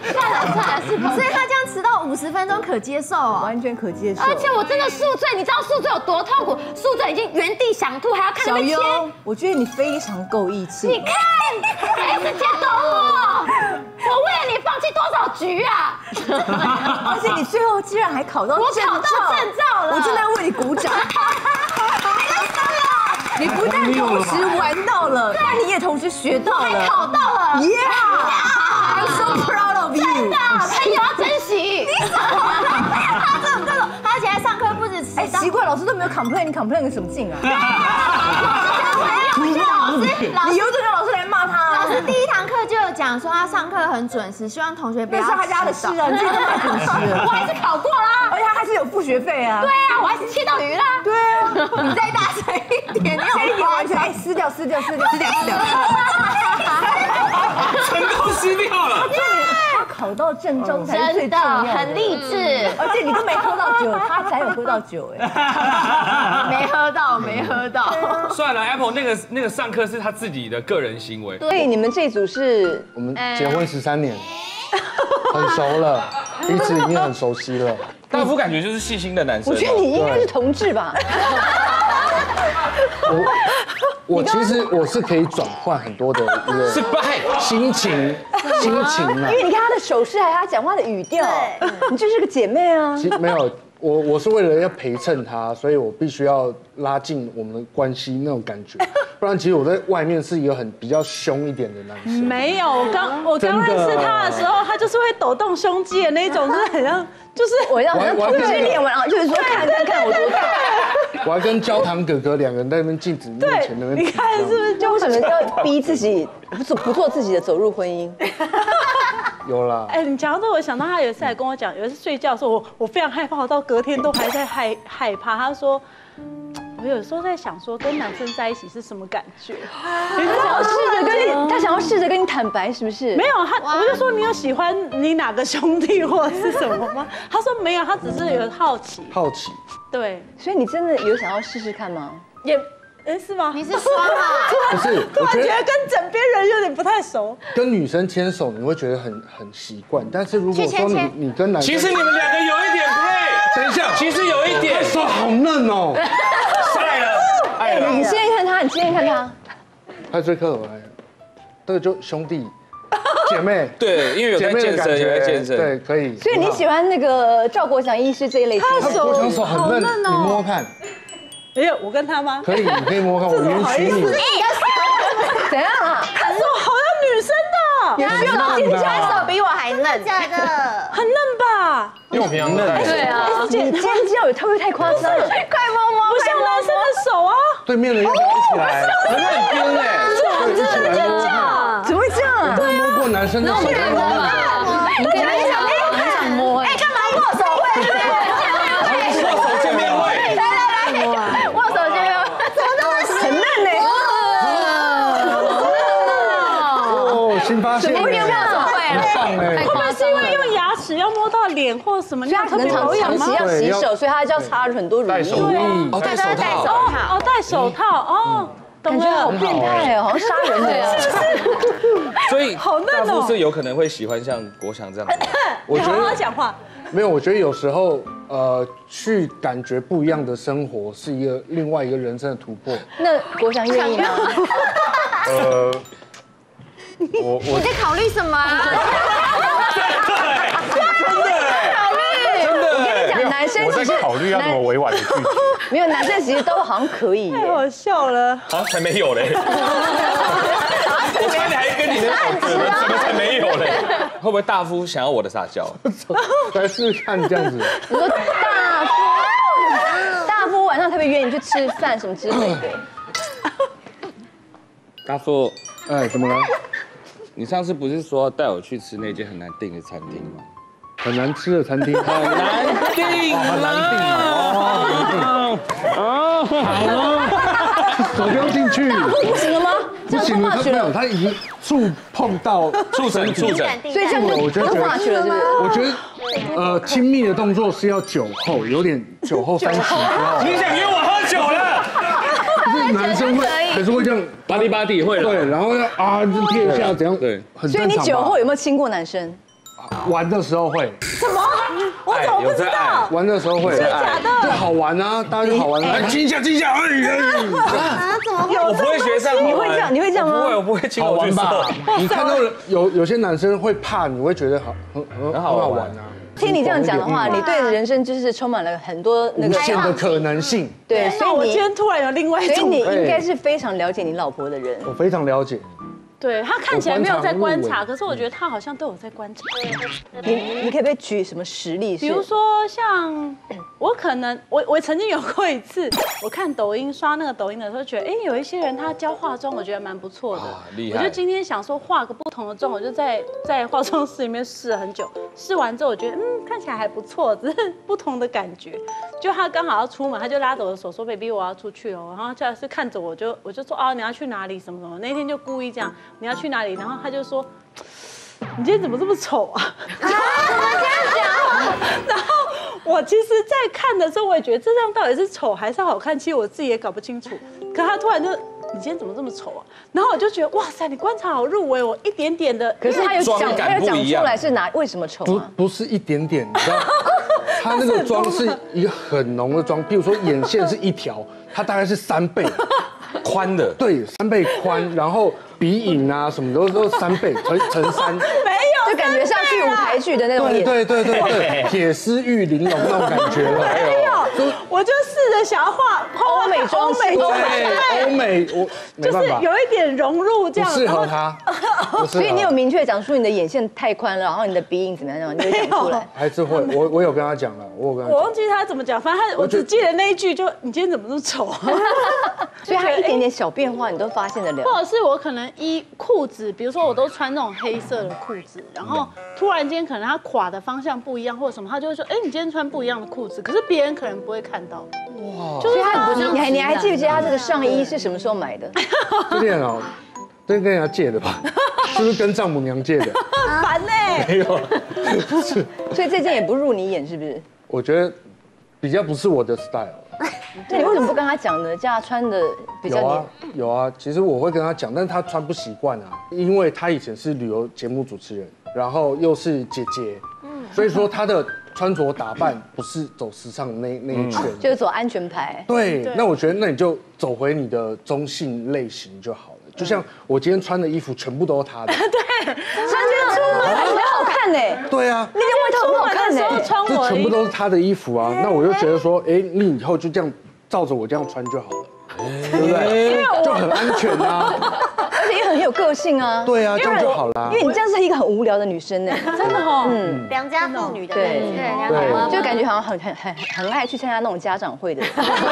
算了，是所以他这样迟到50分钟可接受哦， 完全可接受。 而且我真的宿醉，你知道宿醉有多痛苦？宿醉已经原地想吐，还要看那边切。 小优，我觉得你非常够义气。 你看，S 姐懂我，我为了你放弃多少局啊！ 而且你最后竟然还考到证照， 了， 我真的要为你鼓掌。你不但同时玩到了，但你也同时学到了， 还考到了 ，Yeah，I'm so proud of you。 真的，朋友要珍惜。 你怎么了？他这种，他而且还上课不止迟到。 奇怪，老师都没有 complain， 你 complain 个什么劲啊？ 老师， 你有种让老师来骂他。 老师第一堂课就有讲说他上课很准时，希望同学不要。 那是他家的事啊，你自己都太准时了。 我还是考过啦， 而且他还是有付学费啊。 对啊，我还是切到鱼啦。 对啊， 你再大声一点， 这一点完全哎，撕掉。 成功撕掉了。 他考到正中才是最重要的， 很励志。 而且你都没喝到酒，他才有喝到酒哎。 没喝到。 算了 ，Apple 那个上课是他自己的个人行为。 所以你们这一组是我们结婚13年，很熟了，彼此已经很熟悉了。 大夫感觉就是细心的男生。 我觉得你应该是同志吧。 我其实我是可以转换很多的一个心情啊， 因为你看他的手势还有他讲话的语调，你就是个姐妹啊。 没有，我是为了要陪衬他，所以我必须要拉近我们的关系那种感觉，不然其实我在外面是一个比较凶一点的男生。 没有，我刚认识他的时候，他就是会抖动胸肌的那种，就是很像，就是我要就是练完，然后就是说看我多大。 我还跟焦糖哥哥2个人在那边镜子面前那边， 你看是不是就为什么要逼自己不做自己的走入婚姻？ 有啦。 哎，你讲到这，我想到他有一次还跟我讲，有一次睡觉的时候，我非常害怕，到隔天都还在害怕。他说，我有时候在想说，跟男生在一起是什么感觉？ 他想要试着跟你坦白，是不是？ 没有，我就说你有喜欢你哪个兄弟或者是什么吗？他说没有，他只是有好奇。对， 所以你真的有想要试试看吗？ 是吗？ 你是双啊？ 不是， 突然觉得跟枕边人有点不太熟。 跟女生牵手你会觉得很习惯，但是如果说你跟男生， 其实你们2个有一点配。 等一下， 其实有一点手好嫩哦。 晒了， 爱了。你现在看他，你现在看他。 他最克我来，这个就兄弟姐妹。 对，因为有在健身，有在健身， 对，可以。 所以你喜欢那个赵国祥医师这一类型？ 他国祥手很嫩，你摸摸看。 没有，我跟他吗？ 可以，你可以摸看，我允许你。 怎样啊？ 他手好像女生的， 也是吗？ 你手比我还嫩，假的， 很嫩吧？ 因为我平常在对啊，尖叫也会不会太夸张？快摸摸， 不像男生的手啊。 对面的要一起来， 很颠哎， 真的尖叫， 怎么会这样？ 对，摸过男生的手。 你给他一下，很想摸哎， 干嘛握手会？ 握手见面会。 握手见面会，怎么这么很嫩呢？ 哦，新发现。 握手会了， 会不会是因为用牙齿要摸到脸或什么？ 所以他可能长期要洗手，所以他就要擦很多乳液。 哦，戴手套。 哦，戴手套哦。 感觉好变态哦，好像杀人的。 所以好嫩哦。 大夫是有可能会喜欢像国祥这样的。 我觉得好好讲话。 没有，我觉得有时候去感觉不一样的生活是另外一个人生的突破。 那国祥愿意吗？ 你在考虑什么？ 真的， 我跟你讲，男生我在考虑要怎么委婉的拒绝。 没有，男生其实都好像可以。 太好笑了。 啊，才没有嘞！我差点还跟你怎么才没有嘞？会不会大夫想要我的撒娇？ 来试试看这样子。 你说大夫晚上特别约你去吃饭什么之类的。 大夫， 哎，怎么了？ 你上次不是说带我去吃那间很难订的餐厅吗？ 很难吃的餐厅， 很难订， 很难订哦。手不用进去。 大夫不行了吗？ 不行了，没有，他已经触碰到触诊， 所以这样我觉得无法去了，是不是？ 我觉得亲密的动作是要酒后，有点酒后30之后。 你想约我喝酒了？ 就是男生会还是会这样巴蒂巴蒂会了， 对，然后要就贴一下怎样？ 对， 很正常。 所以你酒后有没有亲过男生？ 玩的时候会。 什么？我怎么不知道？ 玩的时候会。 真的假的？ 就好玩啊，大家就好玩。来亲一下，亲一下， 怎么我不会学上， 你会这样？你会这样吗？ 不会，我不会亲我去吧。 你看到有些男生会怕，你会觉得很好玩啊。 听你这样讲的话，你对人生就是充满了很多那个无限的可能性。 对，所以我今天突然有另外一种， 所以你应该是非常了解你老婆的人。 我非常了解。 对他看起来没有在观察，可是我觉得他好像都有在观察。 你可不可以举什么实例？ 比如说像我可能我曾经有过一次，我看抖音刷那个抖音的时候，觉得有一些人他教化妆，我觉得蛮不错的。 厉害！ 我就今天想说画个不同的妆，我就在化妆室里面试了很久，试完之后我觉得看起来还不错，只是不同的感觉。就他刚好要出门，他就拉着我的手说 ：“baby， 我要出去哦。”然后就是看着我就说：“哦，你要去哪里？什么什么？”那天就故意这样。你要去哪里？然后他就说：“你今天怎么这么丑啊？”怎么这样讲？ 然后我其实，在看的时候，我也觉得这样到底是丑还是好看，其实我自己也搞不清楚。可他突然就：“你今天怎么这么丑啊？”然后我就觉得哇塞，你观察好入微，我一点点的。 可是他有讲出来是为什么丑啊？ 不是一点点，你知道，他那个妆是一个很浓的妆，比如说眼线是1条，它大概是3倍。 宽的， 对，3倍宽，然后鼻影啊什么都3倍乘3， 没有， 就感觉像去舞台剧的那种演， 对，铁丝玉玲珑那种感觉了。 没有，我就试着想要画欧美妆， 对，欧美我没办法， 就是有一点融入这样， 不适合他。 所以你有明确讲出你的眼线太宽了，然后你的鼻影怎么样，你会讲出来？ 还是会，我有跟他讲了，我忘记他怎么讲，反正我只记得那一句，就你今天怎么这么丑？ 所以他一点点小变化你都发现得了， 或者是我可能裤子，比如说我都穿那种黑色的裤子，然后突然间可能他垮的方向不一样或者什么，他就会说，你今天穿不一样的裤子，可是别人可能不会看到。 哇，就是他，你还记不记得他这个上衣是什么时候买的？ 这件哦，这跟人家借的吧？是不是跟丈母娘借的？ 烦呢？ 没有， 所以这件也不入你眼，是不是？ 我觉得比较不是我的 style。 那你为什么不跟他讲呢？叫他穿的比较有啊，其实我会跟他讲，但是他穿不习惯啊，因为他以前是旅游节目主持人，然后又是姐姐，所以说他的穿着打扮不是走时尚那一圈， 就是走安全牌。 对，那我觉得那你就走回你的中性类型就好了。就像我今天穿的衣服全部都是他的， 对，穿这出门很好看呢。 对啊， 那件外套很好看呢， 这全部都是他的衣服啊。那我就觉得说，你以后就这样照着我这样穿就好了，对不对？就很安全啊， 而且也很有个性啊。 对啊，这样就好了。 因为你这样是一个很无聊的女生呢， 真的哦， 良家妇女的对， 就感觉好像很爱去参加那种家长会的。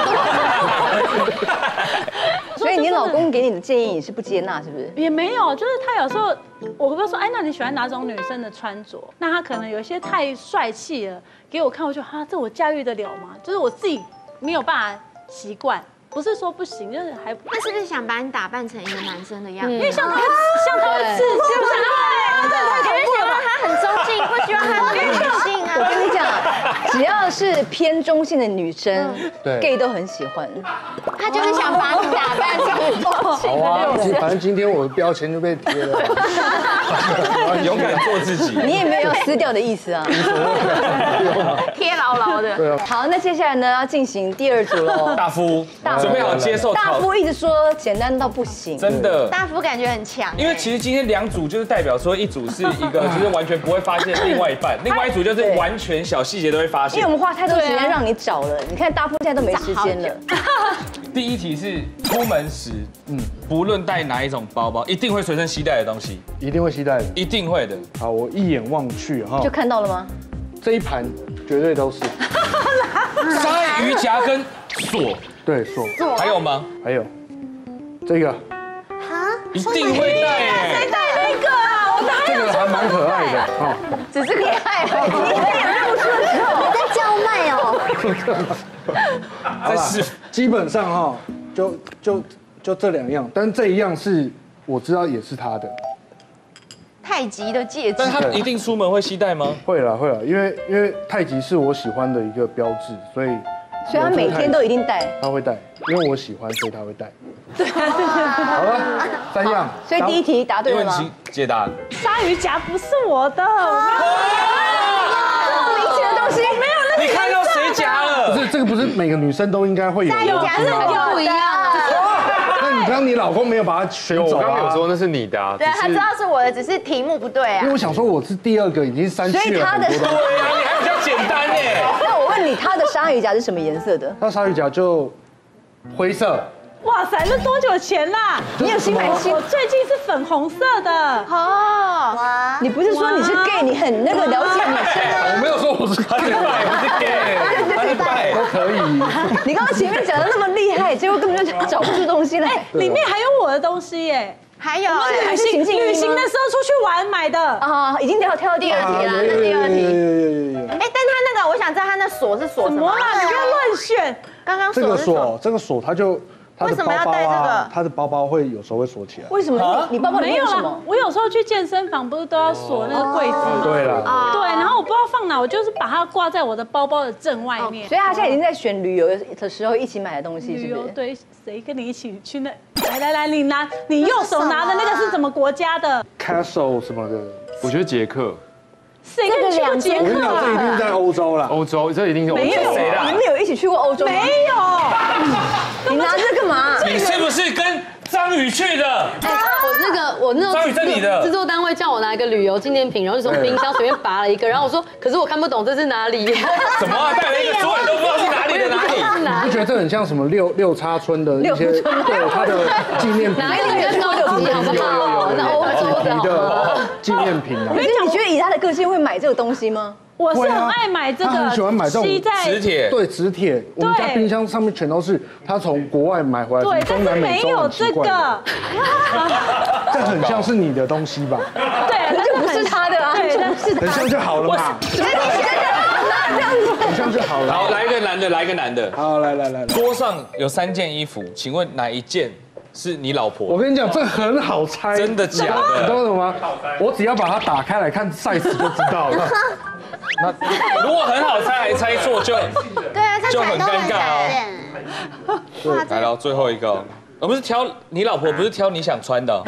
所以你老公给你的建议你是不接纳，是不是？ 也没有，就是他有时候我跟他说，那你喜欢哪种女生的穿着？那他可能有些太帅气了，给我看，我就这我驾驭得了吗？就是我自己没有办法习惯。不是说不行，就是还他是不是想把你打扮成一个男生的样子？ 因为像他的刺，是不是？ 对，喜欢他很中性，不喜欢他很女性啊。 我跟你讲，只要是偏中性的女生，gay 都很喜欢。 他就是想把你打扮成中性的女生。 反正今天我的标签就被贴了。 勇敢做自己。 你也没有要撕掉的意思啊。 贴牢牢的。 对啊。 好，那接下来呢要进行第2组喽。 大夫。准备好接受。 大夫一直说简单到不行， 真的。 大夫感觉很强， 因为其实今天2组就是代表说，一组是一个就是完全不会发现另外一半，另外一组就是完全小细节都会发现。 因为我们花太多时间让你找了，你看大夫现在都没时间了。 第一题是出门时，不论带哪一种包包，一定会随身携带的东西， 一定会携带的， 一定会的。 好，我一眼望去哈， 就看到了吗？ 这一盘绝对都是。 鲨鱼夹跟锁。 对，锁。 还有吗？ 还有，这个。 一定会带耶。 谁带那个啊？我哪有？ 这个还蛮可爱的哦。 只是可爱而已。你在演任务出的时候， 你在叫卖哦。好啦，基本上哈，就这2样，但这一样是我知道也是他的。 太极的戒指。 但他一定出门会携带吗？ 会啦，因为太极是我喜欢的一个标志，所以所以他每天都一定带。 他会带，因为我喜欢，所以他会带。 对啊， 好了，3样。 所以第一题答对了吗？ 解答。 鲨鱼夹不是我的， 这么明显的东西， 没有那。 你看到谁夹了？ 不是，这个不是每个女生都应该会有的。 有夹是很不一样。 那你刚刚你老公没有把它选走啊？ 我刚刚有说那是你的啊。 对，他知道是我的，只是题目不对啊。 因为我想说我是第2个，已经删去了很多东西。 对啊，你还比较简单耶。 那我问你，他的鲨鱼夹是什么颜色的？ 他鲨鱼夹就灰色。 哇塞，那多久前啦？ 你有新买新？ 我最近是粉红色的。 哦，哇！你不是说你是 gay， 你很那个了解女生吗？ 我没有说我是 gay， 不是 gay， 他是拜都可以。 你刚刚前面讲的那么厉害，结果根本就找不出东西来。 里面还有我的东西耶。 还有还是旅行的时候出去玩买的啊，已经跳到第2题了，那第2题。 哎，但他那个我想知道他那锁是锁什么啦？你不要乱选。 刚刚这个锁它就。 为什么要带这个？ 他的包包会有时候会锁起来。 为什么？你包包里面有什么？ 我有时候去健身房不是都要锁那个柜子吗？ 对了。 对，然后我不知道放哪，我就是把它挂在我的包包的正外面。 所以他现在已经在选旅游的时候一起买的东西，是不是？ 对，谁跟你一起去那？来，你拿，你右手拿的那个是什么国家的 ？Castle 什么的？ 我觉得捷克。 谁跟你去过捷克？ 我跟你讲，这一定在欧洲啦。 欧洲，这一定是欧洲。 没有，你们有一起去过欧洲吗？ 没有。 你拿这干嘛？ 你是不是跟张宇去的？ 我那张宇这你的制作单位叫我拿一个旅游纪念品，然后就从冰箱随便拔了一个，然后我说，可是我看不懂这是哪里。 怎么啊？带了一个所有人都不知道是哪里的哪里？ 你不觉得这很像什么六叉村的一些对他的纪念品？ 哪一个人高级好不好？那欧洲的纪念品啊。 可是你觉得以他的个性会买这个东西吗？ 我是很爱买这个， 他很喜欢买这种磁铁， 对磁铁。我们家冰箱上面全都是他从国外买回来， 对，但是没有这个。 这很像是你的东西吧？ 对， 那就不是他的啊， 很像就好了嘛。很像就好了。 好，来一个男的，来一个男的。 好，来。 桌上有3件衣服，请问哪一件是你老婆？ 我跟你讲，这很好猜。 真的假的？ 你知道什么吗？我只要把它打开来看 size 就知道了。 那如果很好猜还猜错就对啊， 就很尴尬哦。来了，最后一个，我不是挑你老婆，不是挑你想穿的。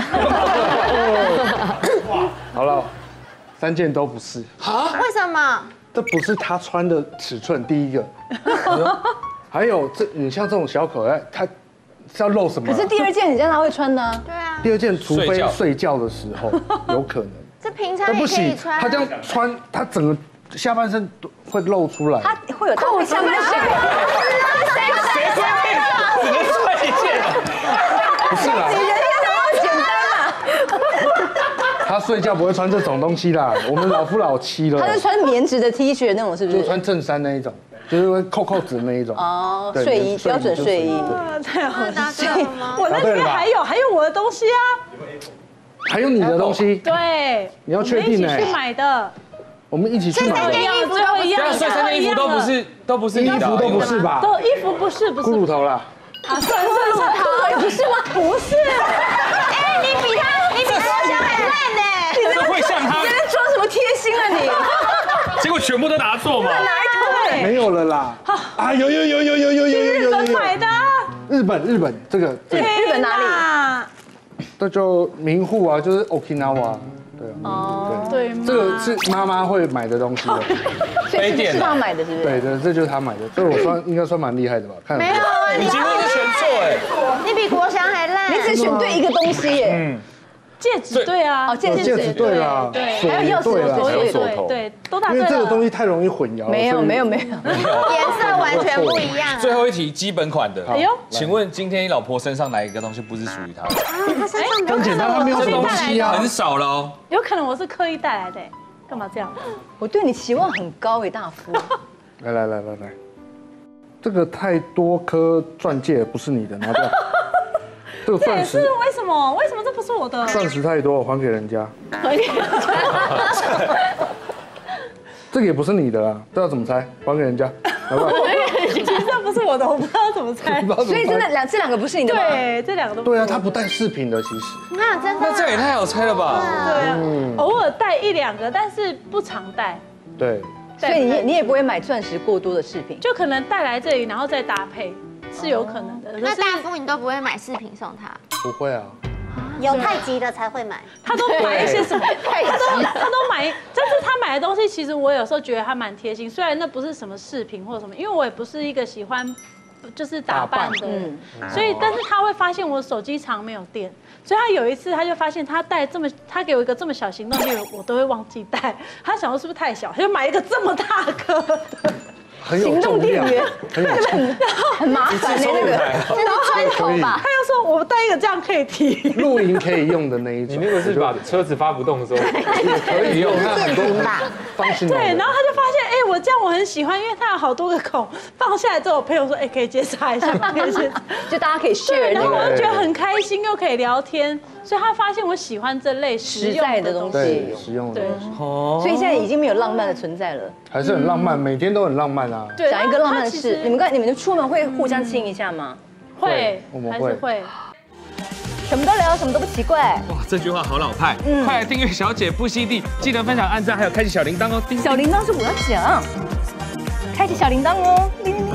好了，3件都不是。 啊？为什么？ 这不是他穿的尺寸，第一个。还有你像这种小可爱，他是要露什么？ 可是第2件很像他会穿的。 对啊。 第2件，除非睡觉的时候有可能。 这平常也可以穿。 他这样穿，他整个下半身都会露出来。 他会有扣下半身。 谁规定只能穿1件？ 不是啦。 你人也那么简单啊？ 他睡觉不会穿这种东西啦，我们老夫老妻了。 他是穿棉质的 T 恤那种，是不是？ 就穿衬衫那一种，就是会扣子那一种。 哦，睡衣标准睡衣。 太好了，我那边还有我的东西啊。 还有你的东西？ 对。 你要确定呢？ 一起去买的。 我们一起去买的。 最后一样。 所以3件衣服都不是你的。 衣服都不是吧？ 衣服不是。 骷髅头啦。 啊，算，不是吗？不是。 哎，你比国祥还烂呢。 这会像他？ 你在装什么贴心啊你？ 结果全部都拿错嘛。 没有了啦。啊，有。 日本买的。 日本这个。 日本哪里？ 这就名护啊，就是 Okinawa。对啊。 哦。 对。 这个是妈妈会买的东西。 飞店是他买的，是不是？ 对，这就是他买的，这我应该算蛮厉害的吧？看没有啊， 你几乎是选错哎。 你比国祥还烂。 你只选对一个东西耶。 戒指对啊， 戒指对啦， 对， 还有钥匙， 对，都答对了。 因为这个东西太容易混淆。 没有， 颜色完全不一样。 最后一题基本款的。 哎呦， 请问今天你老婆身上哪一个东西不是属于她的？ 他身上很简单，他没有东西啊， 很少喽。 有可能我是刻意带来的，干嘛这样？ 我对你期望很高诶，大夫。 来，这个太多颗钻戒不是你的，拿掉。这个钻石为什么？为什么这不是我的？ 钻石太多，还给人家。这个也不是你的啦，这要怎么猜？还给人家，好不好？ 其实这不是我的，我不知道怎么猜。 所以真的这2个不是你的吗？ 对，这2个都对啊，他不带饰品的，其实。 那真的？ 那这也太好猜了吧？ 对啊，偶尔带1、2个，但是不常带。 对。 所以你也不会买钻石过多的饰品， 就可能带来这里，然后再搭配是有可能的。 那大夫你都不会买饰品送他？ 不会啊。 有太极的才会买， 他都买一些什么？他都买，但是他买的东西，其实我有时候觉得他蛮贴心。虽然那不是什么饰品或者什么，因为我也不是一个喜欢就是打扮的人，所以但是他会发现我手机常没有电，所以他有一次他就发现他带他给我一个这么小行动电源，我都会忘记带。他想说是不是太小，他就买一个这么大颗的。 行动电源， 很麻烦的那个， 然后他又说我带一个这样可以提， 露营可以用的那一种。 你那个是把车子发不动的时候也可以用，它很多方形。 对，然后他就发现，哎，我这样我很喜欢，因为它有好多个孔，放下来之后，我朋友说，哎，可以介绍一下吗？可以介绍， 就大家可以 share。 然后我就觉得很开心，又可以聊天，所以他发现我喜欢这类实在的东西， 实用的。 对， 所以现在已经没有浪漫的存在了， 还是很浪漫，每天都很浪漫啊。 对，讲一个浪漫的事，你们出门会互相亲一下吗？ 会， 我们还是会。 什么都聊，什么都不奇怪。 哇，这句话好老派。快来订阅小姐不吸地，记得分享、按赞，还有开启小铃铛哦。 小铃铛是我要讲，开启小铃铛哦，叮叮叮。